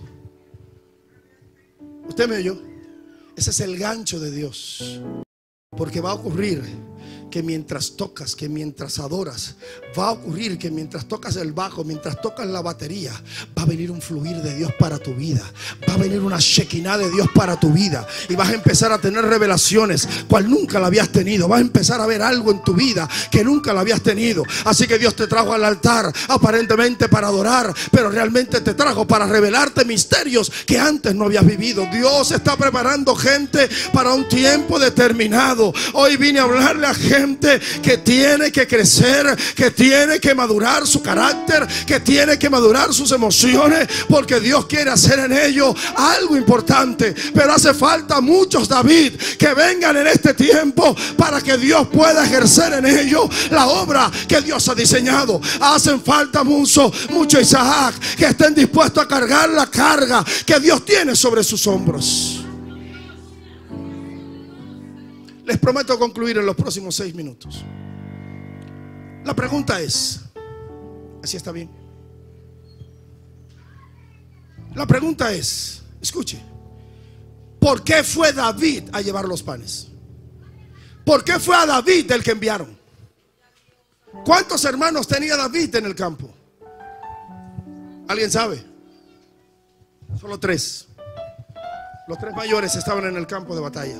¿Usted me oyó? Ese es el gancho de Dios. Porque va a ocurrir que mientras tocas, que mientras adoras, va a ocurrir que mientras tocas el bajo, mientras tocas la batería, va a venir un fluir de Dios para tu vida. Va a venir una shekinah de Dios para tu vida. Y vas a empezar a tener revelaciones cual nunca la habías tenido. Vas a empezar a ver algo en tu vida que nunca la habías tenido. Así que Dios te trajo al altar aparentemente para adorar, pero realmente te trajo para revelarte misterios que antes no habías vivido. Dios está preparando gente para un tiempo determinado. Hoy vine a hablarle a gente que tiene que crecer, que tiene que madurar su carácter, que tiene que madurar sus emociones, porque Dios quiere hacer en ellos algo importante. Pero hace falta muchos David que vengan en este tiempo para que Dios pueda ejercer en ellos la obra que Dios ha diseñado. Hacen falta mucho Isaac que estén dispuestos a cargar la carga que Dios tiene sobre sus hombros. Les prometo concluir en los próximos 6 minutos. La pregunta es, ¿así está bien? La pregunta es, escuche, ¿por qué fue David a llevar los panes? ¿Por qué fue a David el que enviaron? ¿Cuántos hermanos tenía David en el campo? ¿Alguien sabe? Solo 3. Los 3 mayores estaban en el campo de batalla.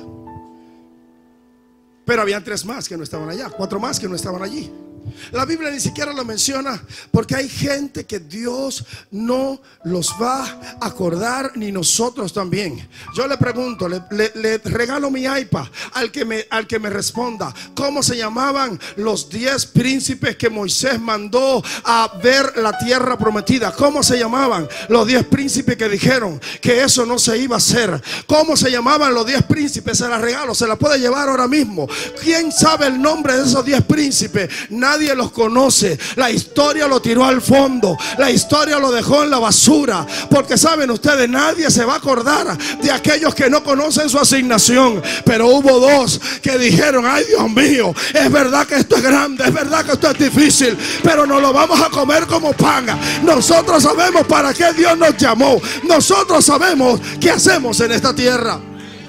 Pero habían 3 más que no estaban allá, 4 más que no estaban allí. La Biblia ni siquiera lo menciona, porque hay gente que Dios no los va a acordar, ni nosotros también. Yo le pregunto, le regalo mi iPad al que me responda, ¿cómo se llamaban los 10 príncipes que Moisés mandó a ver la tierra prometida? ¿Cómo se llamaban los 10 príncipes que dijeron que eso no se iba a hacer? ¿Cómo se llamaban los 10 príncipes? Se la regalo, se la puede llevar ahora mismo. ¿Quién sabe el nombre de esos 10 príncipes? Nadie los conoce. La historia lo tiró al fondo. La historia lo dejó en la basura. Porque saben ustedes, nadie se va a acordar de aquellos que no conocen su asignación. Pero hubo 2 que dijeron, ay Dios mío, es verdad que esto es grande, es verdad que esto es difícil, pero nos lo vamos a comer como pan. Nosotros sabemos para qué Dios nos llamó. Nosotros sabemos qué hacemos en esta tierra.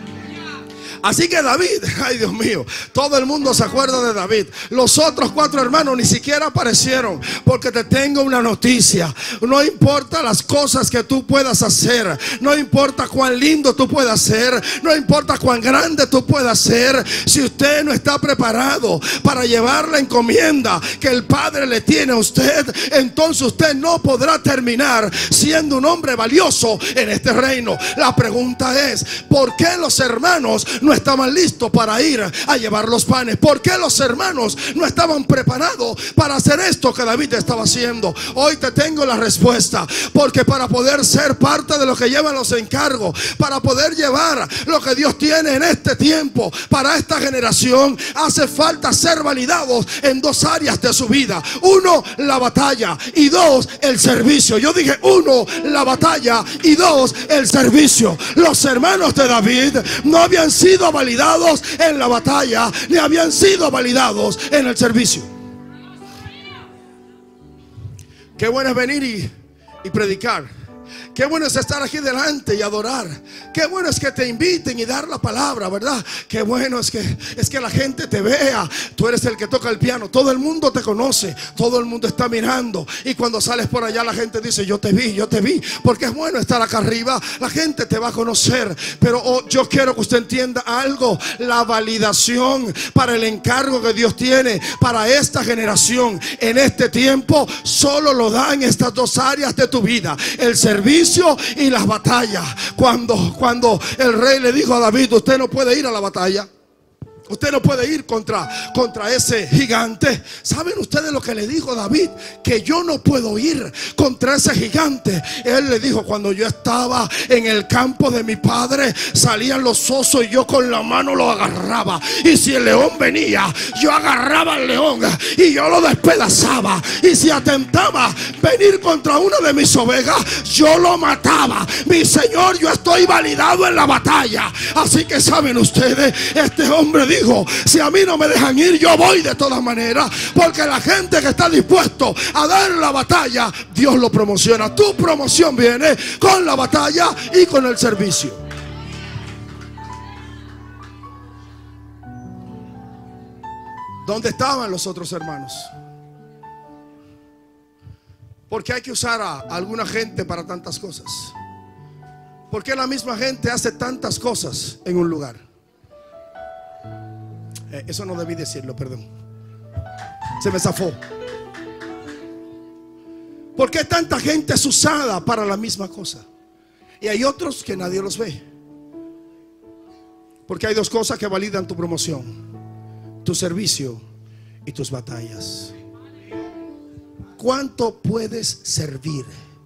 Así que David, ay Dios mío, todo el mundo se acuerda de David. Los otros 4 hermanos ni siquiera aparecieron, porque te tengo una noticia. No importa las cosas que tú puedas hacer, no importa cuán lindo tú puedas ser, no importa cuán grande tú puedas ser, si usted no está preparado para llevar la encomienda que el Padre le tiene a usted, entonces usted no podrá terminar siendo un hombre valioso en este reino. La pregunta es, ¿por qué los hermanos no estaban listos para ir a llevar los panes? ¿Por qué los hermanos no estaban preparados para hacer esto que David estaba haciendo? Hoy te tengo la respuesta, porque para poder ser parte de lo que llevan los encargos, para poder llevar lo que Dios tiene en este tiempo para esta generación, hace falta ser validados en 2 áreas de su vida. 1, la batalla, y 2, el servicio. Yo dije 1, la batalla, y 2, el servicio. Los hermanos de David no habían sido validados en la batalla, ni habían sido validados en el servicio. Qué bueno es venir y predicar. Qué bueno es estar aquí delante y adorar. Qué bueno es que te inviten y dar la palabra, ¿verdad? Qué bueno es que la gente te vea. Tú eres el que toca el piano. Todo el mundo te conoce. Todo el mundo está mirando. Y cuando sales por allá, la gente dice, yo te vi, yo te vi. Porque es bueno estar acá arriba. La gente te va a conocer. Pero yo quiero que usted entienda algo. La validación para el encargo que Dios tiene para esta generación en este tiempo, solo lo da en estas 2 áreas de tu vida: el servicio y las batallas. Cuando el rey le dijo a David, usted no puede ir a la batalla, usted no puede ir contra ese gigante. ¿Saben ustedes lo que le dijo David? Que yo no puedo ir contra ese gigante. Él le dijo, cuando yo estaba en el campo de mi padre, salían los osos y yo con la mano lo agarraba. Y si el león venía, yo agarraba al león y yo lo despedazaba. Y si atentaba venir contra una de mis ovejas, yo lo mataba. Mi Señor, yo estoy validado en la batalla. Así que saben ustedes, este hombre dijo, si a mí no me dejan ir, yo voy de todas maneras, porque la gente que está dispuesto a dar la batalla, Dios lo promociona. Tu promoción viene con la batalla y con el servicio. ¿Dónde estaban los otros hermanos? Porque hay que usar a alguna gente para tantas cosas. ¿Por qué la misma gente hace tantas cosas en un lugar? Eso no debí decirlo, perdón. Se me zafó. ¿Por qué tanta gente es usada para la misma cosa? Y hay otros que nadie los ve. Porque hay 2 cosas que validan tu promoción: tu servicio y tus batallas. ¿Cuánto puedes servir?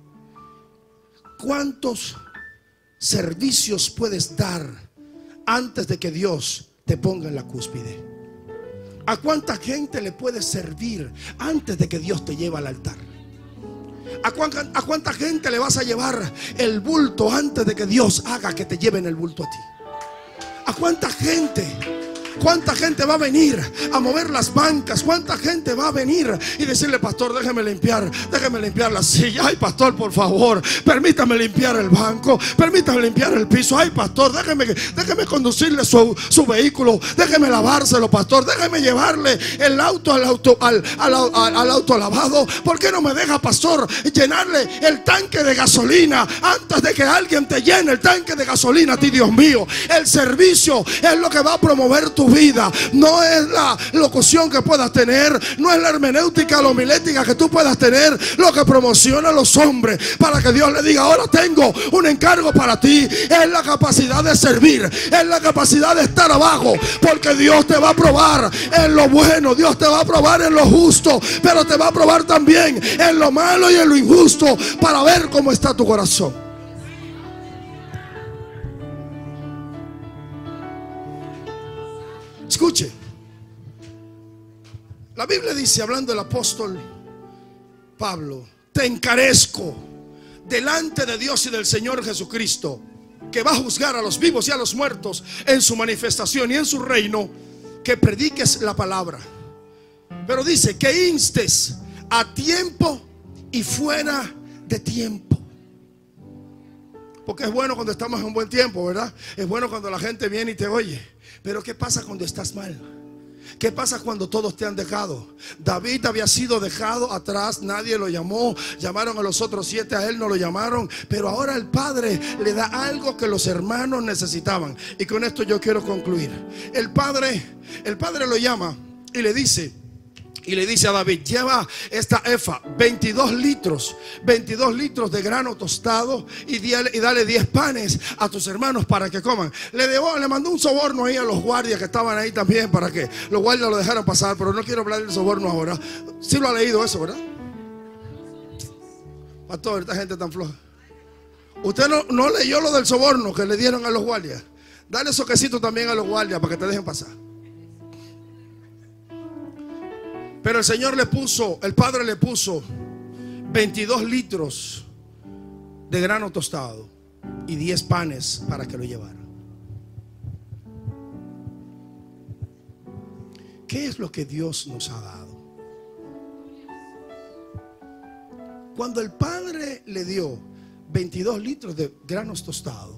¿Cuántos servicios puedes dar antes de que Dios te ponga en la cúspide? ¿A cuánta gente le puedes servir antes de que Dios te lleve al altar? ¿A cuánta gente le vas a llevar el bulto antes de que Dios haga que te lleven el bulto a ti? ¿A cuánta gente? ¿Cuánta gente va a venir a mover las bancas? ¿Cuánta gente va a venir y decirle: pastor, déjeme limpiar la silla? Ay, pastor, por favor, permítame limpiar el banco, permítame limpiar el piso. Ay, pastor, déjeme conducirle su vehículo, déjeme lavárselo, pastor, déjeme llevarle el auto al auto lavado. ¿Por qué no me deja, pastor, llenarle el tanque de gasolina antes de que alguien te llene el tanque de gasolina a ti? Dios mío, el servicio es lo que va a promover tu vida. No es la locución que puedas tener, no es la hermenéutica, la homilética que tú puedas tener lo que promociona a los hombres para que Dios le diga: ahora tengo un encargo para ti. Es la capacidad de servir, es la capacidad de estar abajo, porque Dios te va a probar en lo bueno, Dios te va a probar en lo justo, pero te va a probar también en lo malo y en lo injusto, para ver cómo está tu corazón. Escuche, la Biblia dice, hablando del apóstol Pablo: te encarezco delante de Dios y del Señor Jesucristo, que va a juzgar a los vivos y a los muertos en su manifestación y en su reino, que prediques la palabra. Pero dice que instes a tiempo y fuera de tiempo. Porque es bueno cuando estamos en un buen tiempo, ¿verdad? Es bueno cuando la gente viene y te oye. Pero ¿qué pasa cuando estás mal? ¿Qué pasa cuando todos te han dejado? David había sido dejado atrás, nadie lo llamó. Llamaron a los otros 7, a él no lo llamaron. Pero ahora el Padre le da algo que los hermanos necesitaban. Y con esto yo quiero concluir. El padre lo llama y le dice a David: lleva esta efa, 22 litros de grano tostado, y dale 10 panes a tus hermanos para que coman. Le mandó un soborno ahí a los guardias que estaban ahí también, para que los guardias lo dejaran pasar. Pero no quiero hablar del soborno ahora. Sí lo ha leído eso, ¿verdad? Pastor, esta gente tan floja. Usted no leyó lo del soborno que le dieron a los guardias. Dale esos quesitos también a los guardias para que te dejen pasar. Pero el Padre le puso 22 litros de grano tostado y 10 panes para que lo llevara. ¿Qué es lo que Dios nos ha dado? Cuando el Padre le dio 22 litros de granos tostados,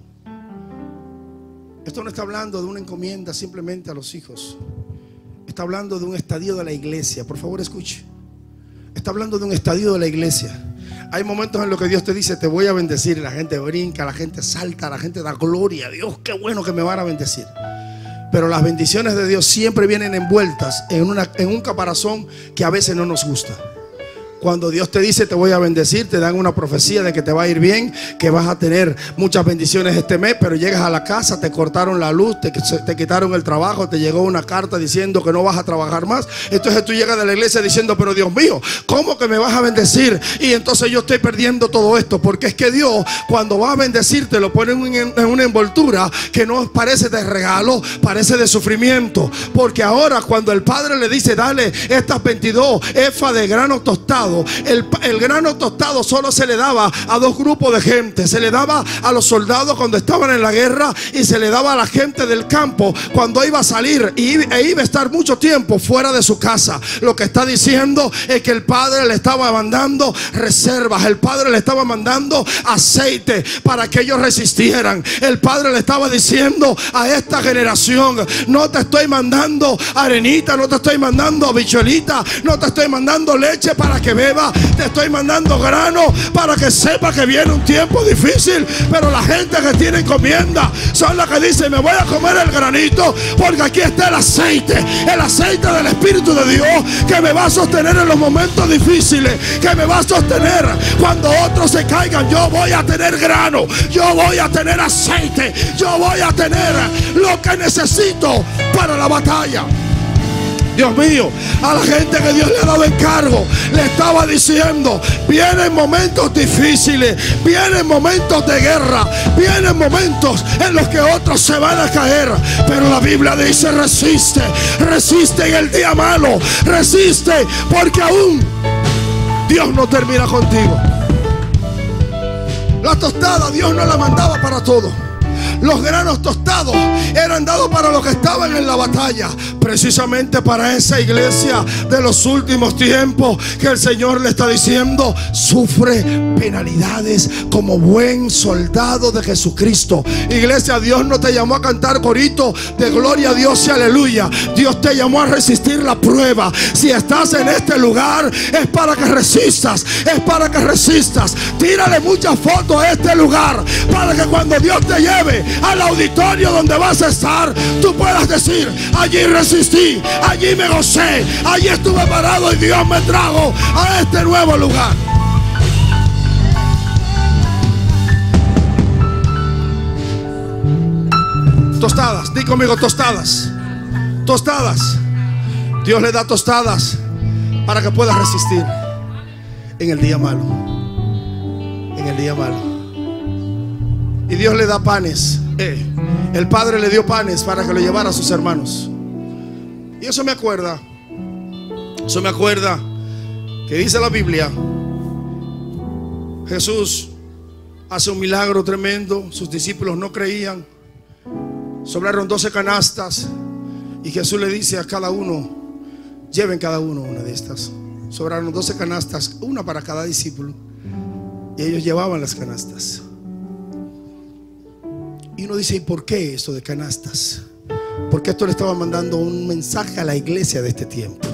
esto no está hablando de una encomienda simplemente a los hijos. Está hablando de un estadio de la iglesia. Por favor, escuche. Está hablando de un estadio de la iglesia. Hay momentos en los que Dios te dice: te voy a bendecir. Y la gente brinca, la gente salta, la gente da gloria a Dios. Qué bueno que me van a bendecir. Pero las bendiciones de Dios siempre vienen envueltas en un caparazón que a veces no nos gusta. Cuando Dios te dice: te voy a bendecir, te dan una profecía de que te va a ir bien, que vas a tener muchas bendiciones este mes. Pero llegas a la casa, te cortaron la luz, te quitaron el trabajo, te llegó una carta diciendo que no vas a trabajar más. Entonces tú llegas de la iglesia diciendo: pero Dios mío, ¿cómo que me vas a bendecir? Y entonces yo estoy perdiendo todo esto. Porque es que Dios, cuando va a bendecirte, lo pone en una envoltura que no parece de regalo, parece de sufrimiento. Porque ahora, cuando el Padre le dice: dale estas 22 efas de grano tostado, el grano tostado solo se le daba a dos grupos de gente. Se le daba a los soldados cuando estaban en la guerra, y se le daba a la gente del campo cuando iba a salir e iba a estar mucho tiempo fuera de su casa. Lo que está diciendo es que el Padre le estaba mandando reservas. El Padre le estaba mandando aceite para que ellos resistieran. El Padre le estaba diciendo a esta generación: no te estoy mandando arenita, no te estoy mandando habichuelita, no te estoy mandando leche para que beba, te estoy mandando grano para que sepa que viene un tiempo difícil. Pero la gente que tiene encomienda son las que dicen: me voy a comer el granito, porque aquí está el aceite del Espíritu de Dios, que me va a sostener en los momentos difíciles, que me va a sostener cuando otros se caigan. Yo voy a tener grano, yo voy a tener aceite, yo voy a tener lo que necesito para la batalla. Dios mío, a la gente que Dios le ha dado encargo, le estaba diciendo: vienen momentos difíciles, vienen momentos de guerra, vienen momentos en los que otros se van a caer. Pero la Biblia dice: resiste, resiste en el día malo, resiste, porque aún Dios no termina contigo. La tostada Dios no la mandaba para todo. Los granos tostados eran dados para los que estaban en la batalla, precisamente para esa iglesia de los últimos tiempos que el Señor le está diciendo: sufre penalidades como buen soldado de Jesucristo. Iglesia, Dios no te llamó a cantar corito de gloria a Dios y aleluya. Dios te llamó a resistir la prueba. Si estás en este lugar es para que resistas, es para que resistas. Tírale muchas fotos a este lugar para que cuando Dios te lleve al auditorio donde vas a estar, tú puedas decir: allí resistí, allí me gocé, allí estuve parado y Dios me trajo a este nuevo lugar. Tostadas, di conmigo: tostadas. Tostadas. Dios le da tostadas para que puedas resistir en el día malo. En el día malo. Y Dios le da panes. El Padre le dio panes para que lo llevara a sus hermanos. Y eso me acuerda que dice la Biblia: Jesús hace un milagro tremendo, sus discípulos no creían, sobraron 12 canastas y Jesús le dice a cada uno: lleven cada uno una de estas. Sobraron 12 canastas, una para cada discípulo, y ellos llevaban las canastas. Y uno dice: ¿y por qué esto de canastas? Porque esto le estaba mandando un mensaje a la iglesia de este tiempo.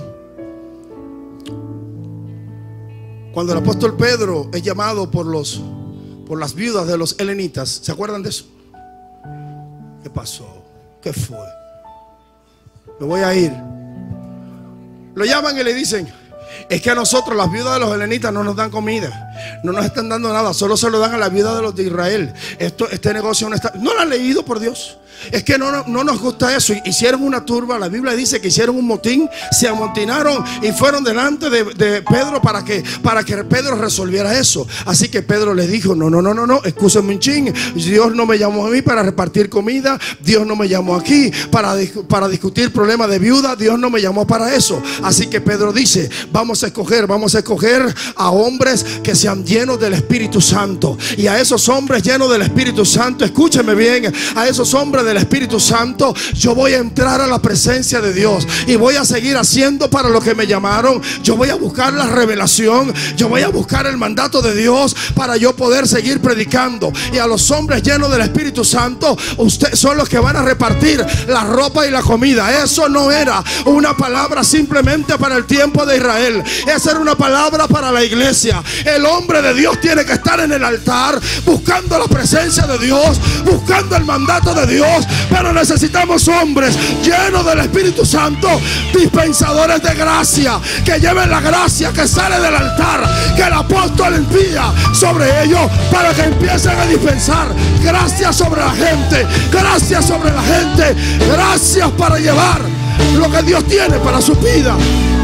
Cuando el apóstol Pedro es llamado por las viudas de los helenitas, ¿se acuerdan de eso? ¿Qué pasó? ¿Qué fue? Me voy a ir. Lo llaman y le dicen: es que a nosotros, las viudas de los helenitas, no nos dan comida, no nos están dando nada, solo se lo dan a la viuda de los de Israel. Este negocio no está. ¿No lo han leído, por Dios? Es que no nos gusta eso. Hicieron una turba. La Biblia dice que hicieron un motín, se amotinaron y fueron delante de Pedro para que Pedro resolviera eso. Así que Pedro les dijo: no, excúsenme un chin. Dios no me llamó a mí para repartir comida. Dios no me llamó aquí para discutir problemas de viuda. Dios no me llamó para eso. Así que Pedro dice: vamos a escoger a hombres que sean llenos del Espíritu Santo. Y a esos hombres llenos del Espíritu Santo, escúcheme bien, a esos hombres del Espíritu Santo, yo voy a entrar a la presencia de Dios y voy a seguir haciendo para lo que me llamaron. Yo voy a buscar la revelación, yo voy a buscar el mandato de Dios para yo poder seguir predicando. Y a los hombres llenos del Espíritu Santo, ustedes son los que van a repartir la ropa y la comida. Eso no era una palabra simplemente para el tiempo de Israel, esa era una palabra para la iglesia. El hombre de Dios tiene que estar en el altar buscando la presencia de Dios, buscando el mandato de Dios. Pero necesitamos hombres llenos del Espíritu Santo, dispensadores de gracia, que lleven la gracia que sale del altar, que el apóstol envía sobre ellos, para que empiecen a dispensar gracias sobre la gente, gracias sobre la gente, gracias para llevar lo que Dios tiene para su vida.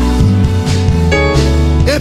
Es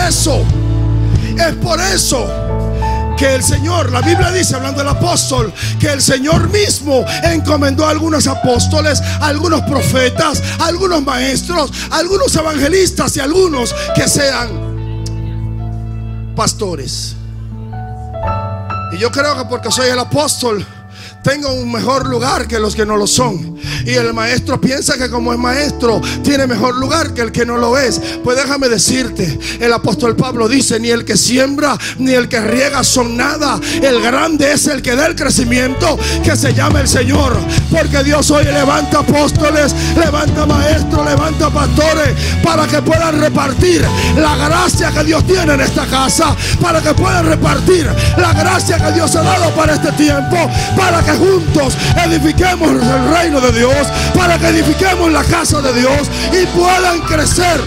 por eso que el Señor, la Biblia dice, hablando del apóstol, que el Señor mismo encomendó a algunos apóstoles, a algunos profetas, a algunos maestros, a algunos evangelistas y a algunos que sean pastores. Y yo creo que porque soy el apóstol tengo un mejor lugar que los que no lo son. Y el maestro piensa que como es maestro tiene mejor lugar que el que no lo es. Pues déjame decirte, el apóstol Pablo dice: ni el que siembra ni el que riega son nada, el grande es el que da el crecimiento, que se llama el Señor. Porque Dios hoy levanta apóstoles, levanta maestros, levanta pastores, para que puedan repartir la gracia que Dios tiene en esta casa, para que puedan repartir la gracia que Dios ha dado para este tiempo, para que juntos edifiquemos el reino de Dios, para que edifiquemos la casa de Dios y puedan crecer.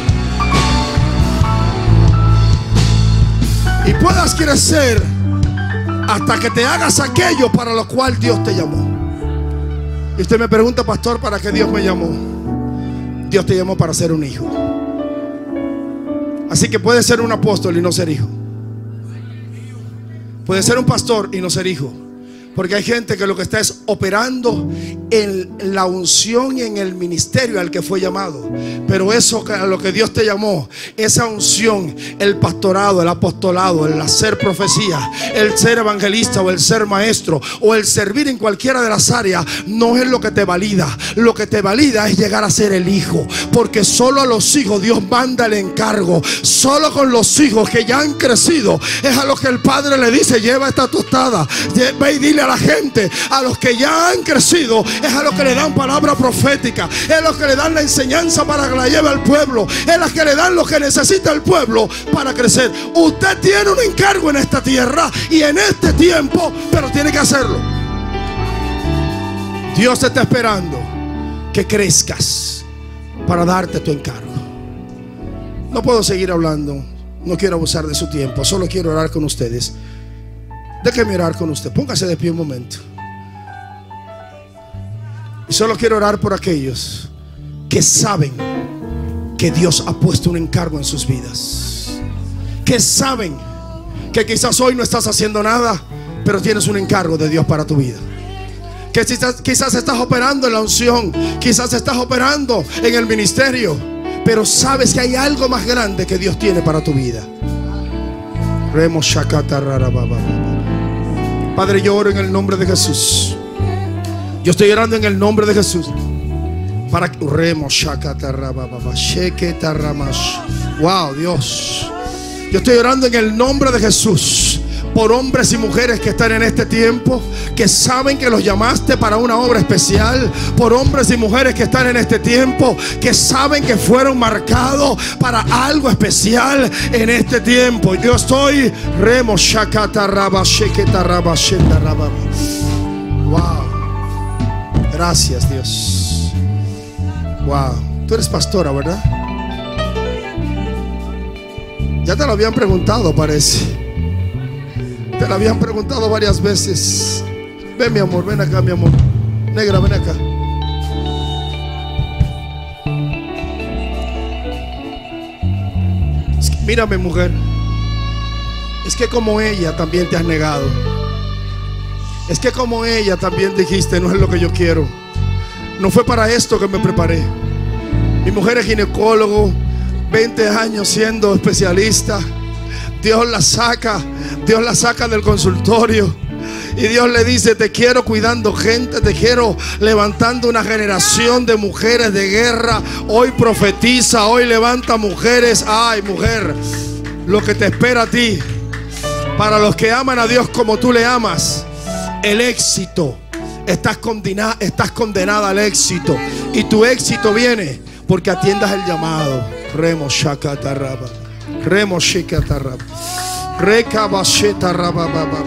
Y puedas crecer hasta que te hagas aquello para lo cual Dios te llamó. Y usted me pregunta: pastor, ¿para qué Dios me llamó? Dios te llamó para ser un hijo. Así que puedes ser un apóstol y no ser hijo. Puedes ser un pastor y no ser hijo. Porque hay gente que lo que está es operando en la unción y en el ministerio al que fue llamado. Pero eso a lo que Dios te llamó, esa unción, el pastorado, el apostolado, el hacer profecía, el ser evangelista o el ser maestro o el servir en cualquiera de las áreas, no es lo que te valida. Lo que te valida es llegar a ser el hijo. Porque solo a los hijos Dios manda el encargo. Solo con los hijos que ya han crecido es a los que el padre le dice: lleva esta tostada, ve y dile a la gente. A los que ya han crecido es a los que le dan palabra profética, es a los que le dan la enseñanza para que la lleve al pueblo, es a los que le dan lo que necesita el pueblo para crecer. Usted tiene un encargo en esta tierra y en este tiempo, pero tiene que hacerlo. Dios te está esperando que crezcas para darte tu encargo. No puedo seguir hablando, no quiero abusar de su tiempo, solo quiero orar con ustedes. Déjeme orar con usted, póngase de pie un momento. Y solo quiero orar por aquellos que saben que Dios ha puesto un encargo en sus vidas, que saben que quizás hoy no estás haciendo nada, pero tienes un encargo de Dios para tu vida. Que quizás estás operando en la unción, quizás estás operando en el ministerio, pero sabes que hay algo más grande que Dios tiene para tu vida. Padre, yo oro en el nombre de Jesús. Yo estoy orando en el nombre de Jesús para que wow, Dios. Yo estoy orando en el nombre de Jesús por hombres y mujeres que están en este tiempo, que saben que los llamaste para una obra especial. Por hombres y mujeres que están en este tiempo, que saben que fueron marcados para algo especial en este tiempo. Yo estoy wow. Gracias, Dios. Wow. Tú eres pastora, ¿verdad? Ya te lo habían preguntado, parece. Te lo habían preguntado varias veces. Ven, mi amor, ven acá, mi amor. Negra, ven acá. Es que, mírame, mujer. Es que como ella también te has negado. Es que como ella también dijiste: no es lo que yo quiero. No fue para esto que me preparé. Mi mujer es ginecólogo, 20 años siendo especialista. Dios la saca del consultorio y Dios le dice: te quiero cuidando gente, te quiero levantando una generación de mujeres de guerra. Hoy profetiza, hoy levanta mujeres. Ay, mujer, lo que te espera a ti, para los que aman a Dios como tú le amas, el éxito. Estás condenada al éxito, y tu éxito viene porque atiendas el llamado. Remo shakataraba, remo shikataraba, rekabashetaraba.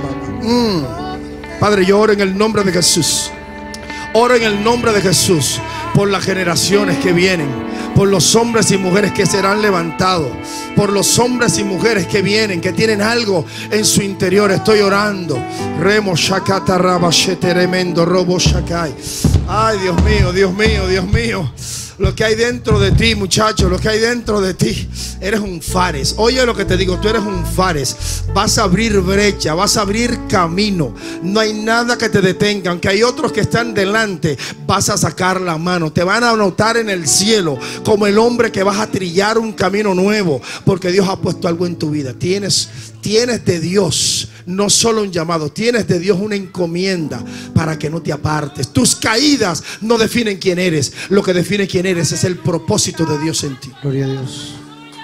Padre, yo oro en el nombre de Jesús. Oro en el nombre de Jesús por las generaciones que vienen, por los hombres y mujeres que serán levantados, por los hombres y mujeres que vienen, que tienen algo en su interior. Estoy orando. Remo shakata rabashe tremendo robo shakai. Ay, Dios mío, Dios mío, Dios mío. Lo que hay dentro de ti, muchacho, lo que hay dentro de ti, eres un Fares. Oye lo que te digo, tú eres un Fares. Vas a abrir brecha, vas a abrir camino. No hay nada que te detenga. Aunque hay otros que están delante, vas a sacar la mano. Te van a anotar en el cielo como el hombre que vas a trillar un camino nuevo, porque Dios ha puesto algo en tu vida. Tienes de Dios no solo un llamado, tienes de Dios una encomienda para que no te apartes. Tus caídas no definen quién eres. Lo que define quién eres es el propósito de Dios en ti. Gloria a Dios.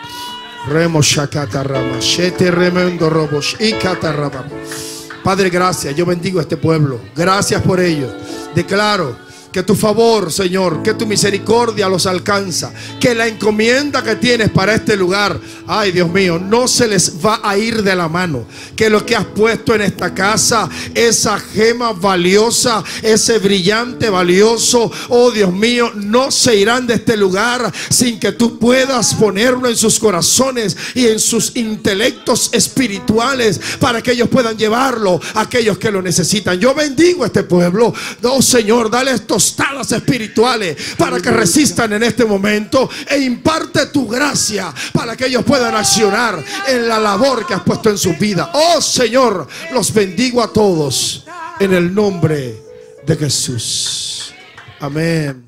Padre, gracias. Yo bendigo a este pueblo. Gracias por ello. Declaro que tu favor, Señor, que tu misericordia los alcanza, que la encomienda que tienes para este lugar, ay, Dios mío, no se les va a ir de la mano. Que lo que has puesto en esta casa, esa gema valiosa, ese brillante valioso, oh Dios mío, no se irán de este lugar sin que tú puedas ponerlo en sus corazones y en sus intelectos espirituales, para que ellos puedan llevarlo a aquellos que lo necesitan. Yo bendigo a este pueblo. Oh Señor, dale estos tostadas espirituales para que resistan en este momento, e imparte tu gracia para que ellos puedan accionar en la labor que has puesto en su vida. Oh Señor, los bendigo a todos en el nombre de Jesús. Amén.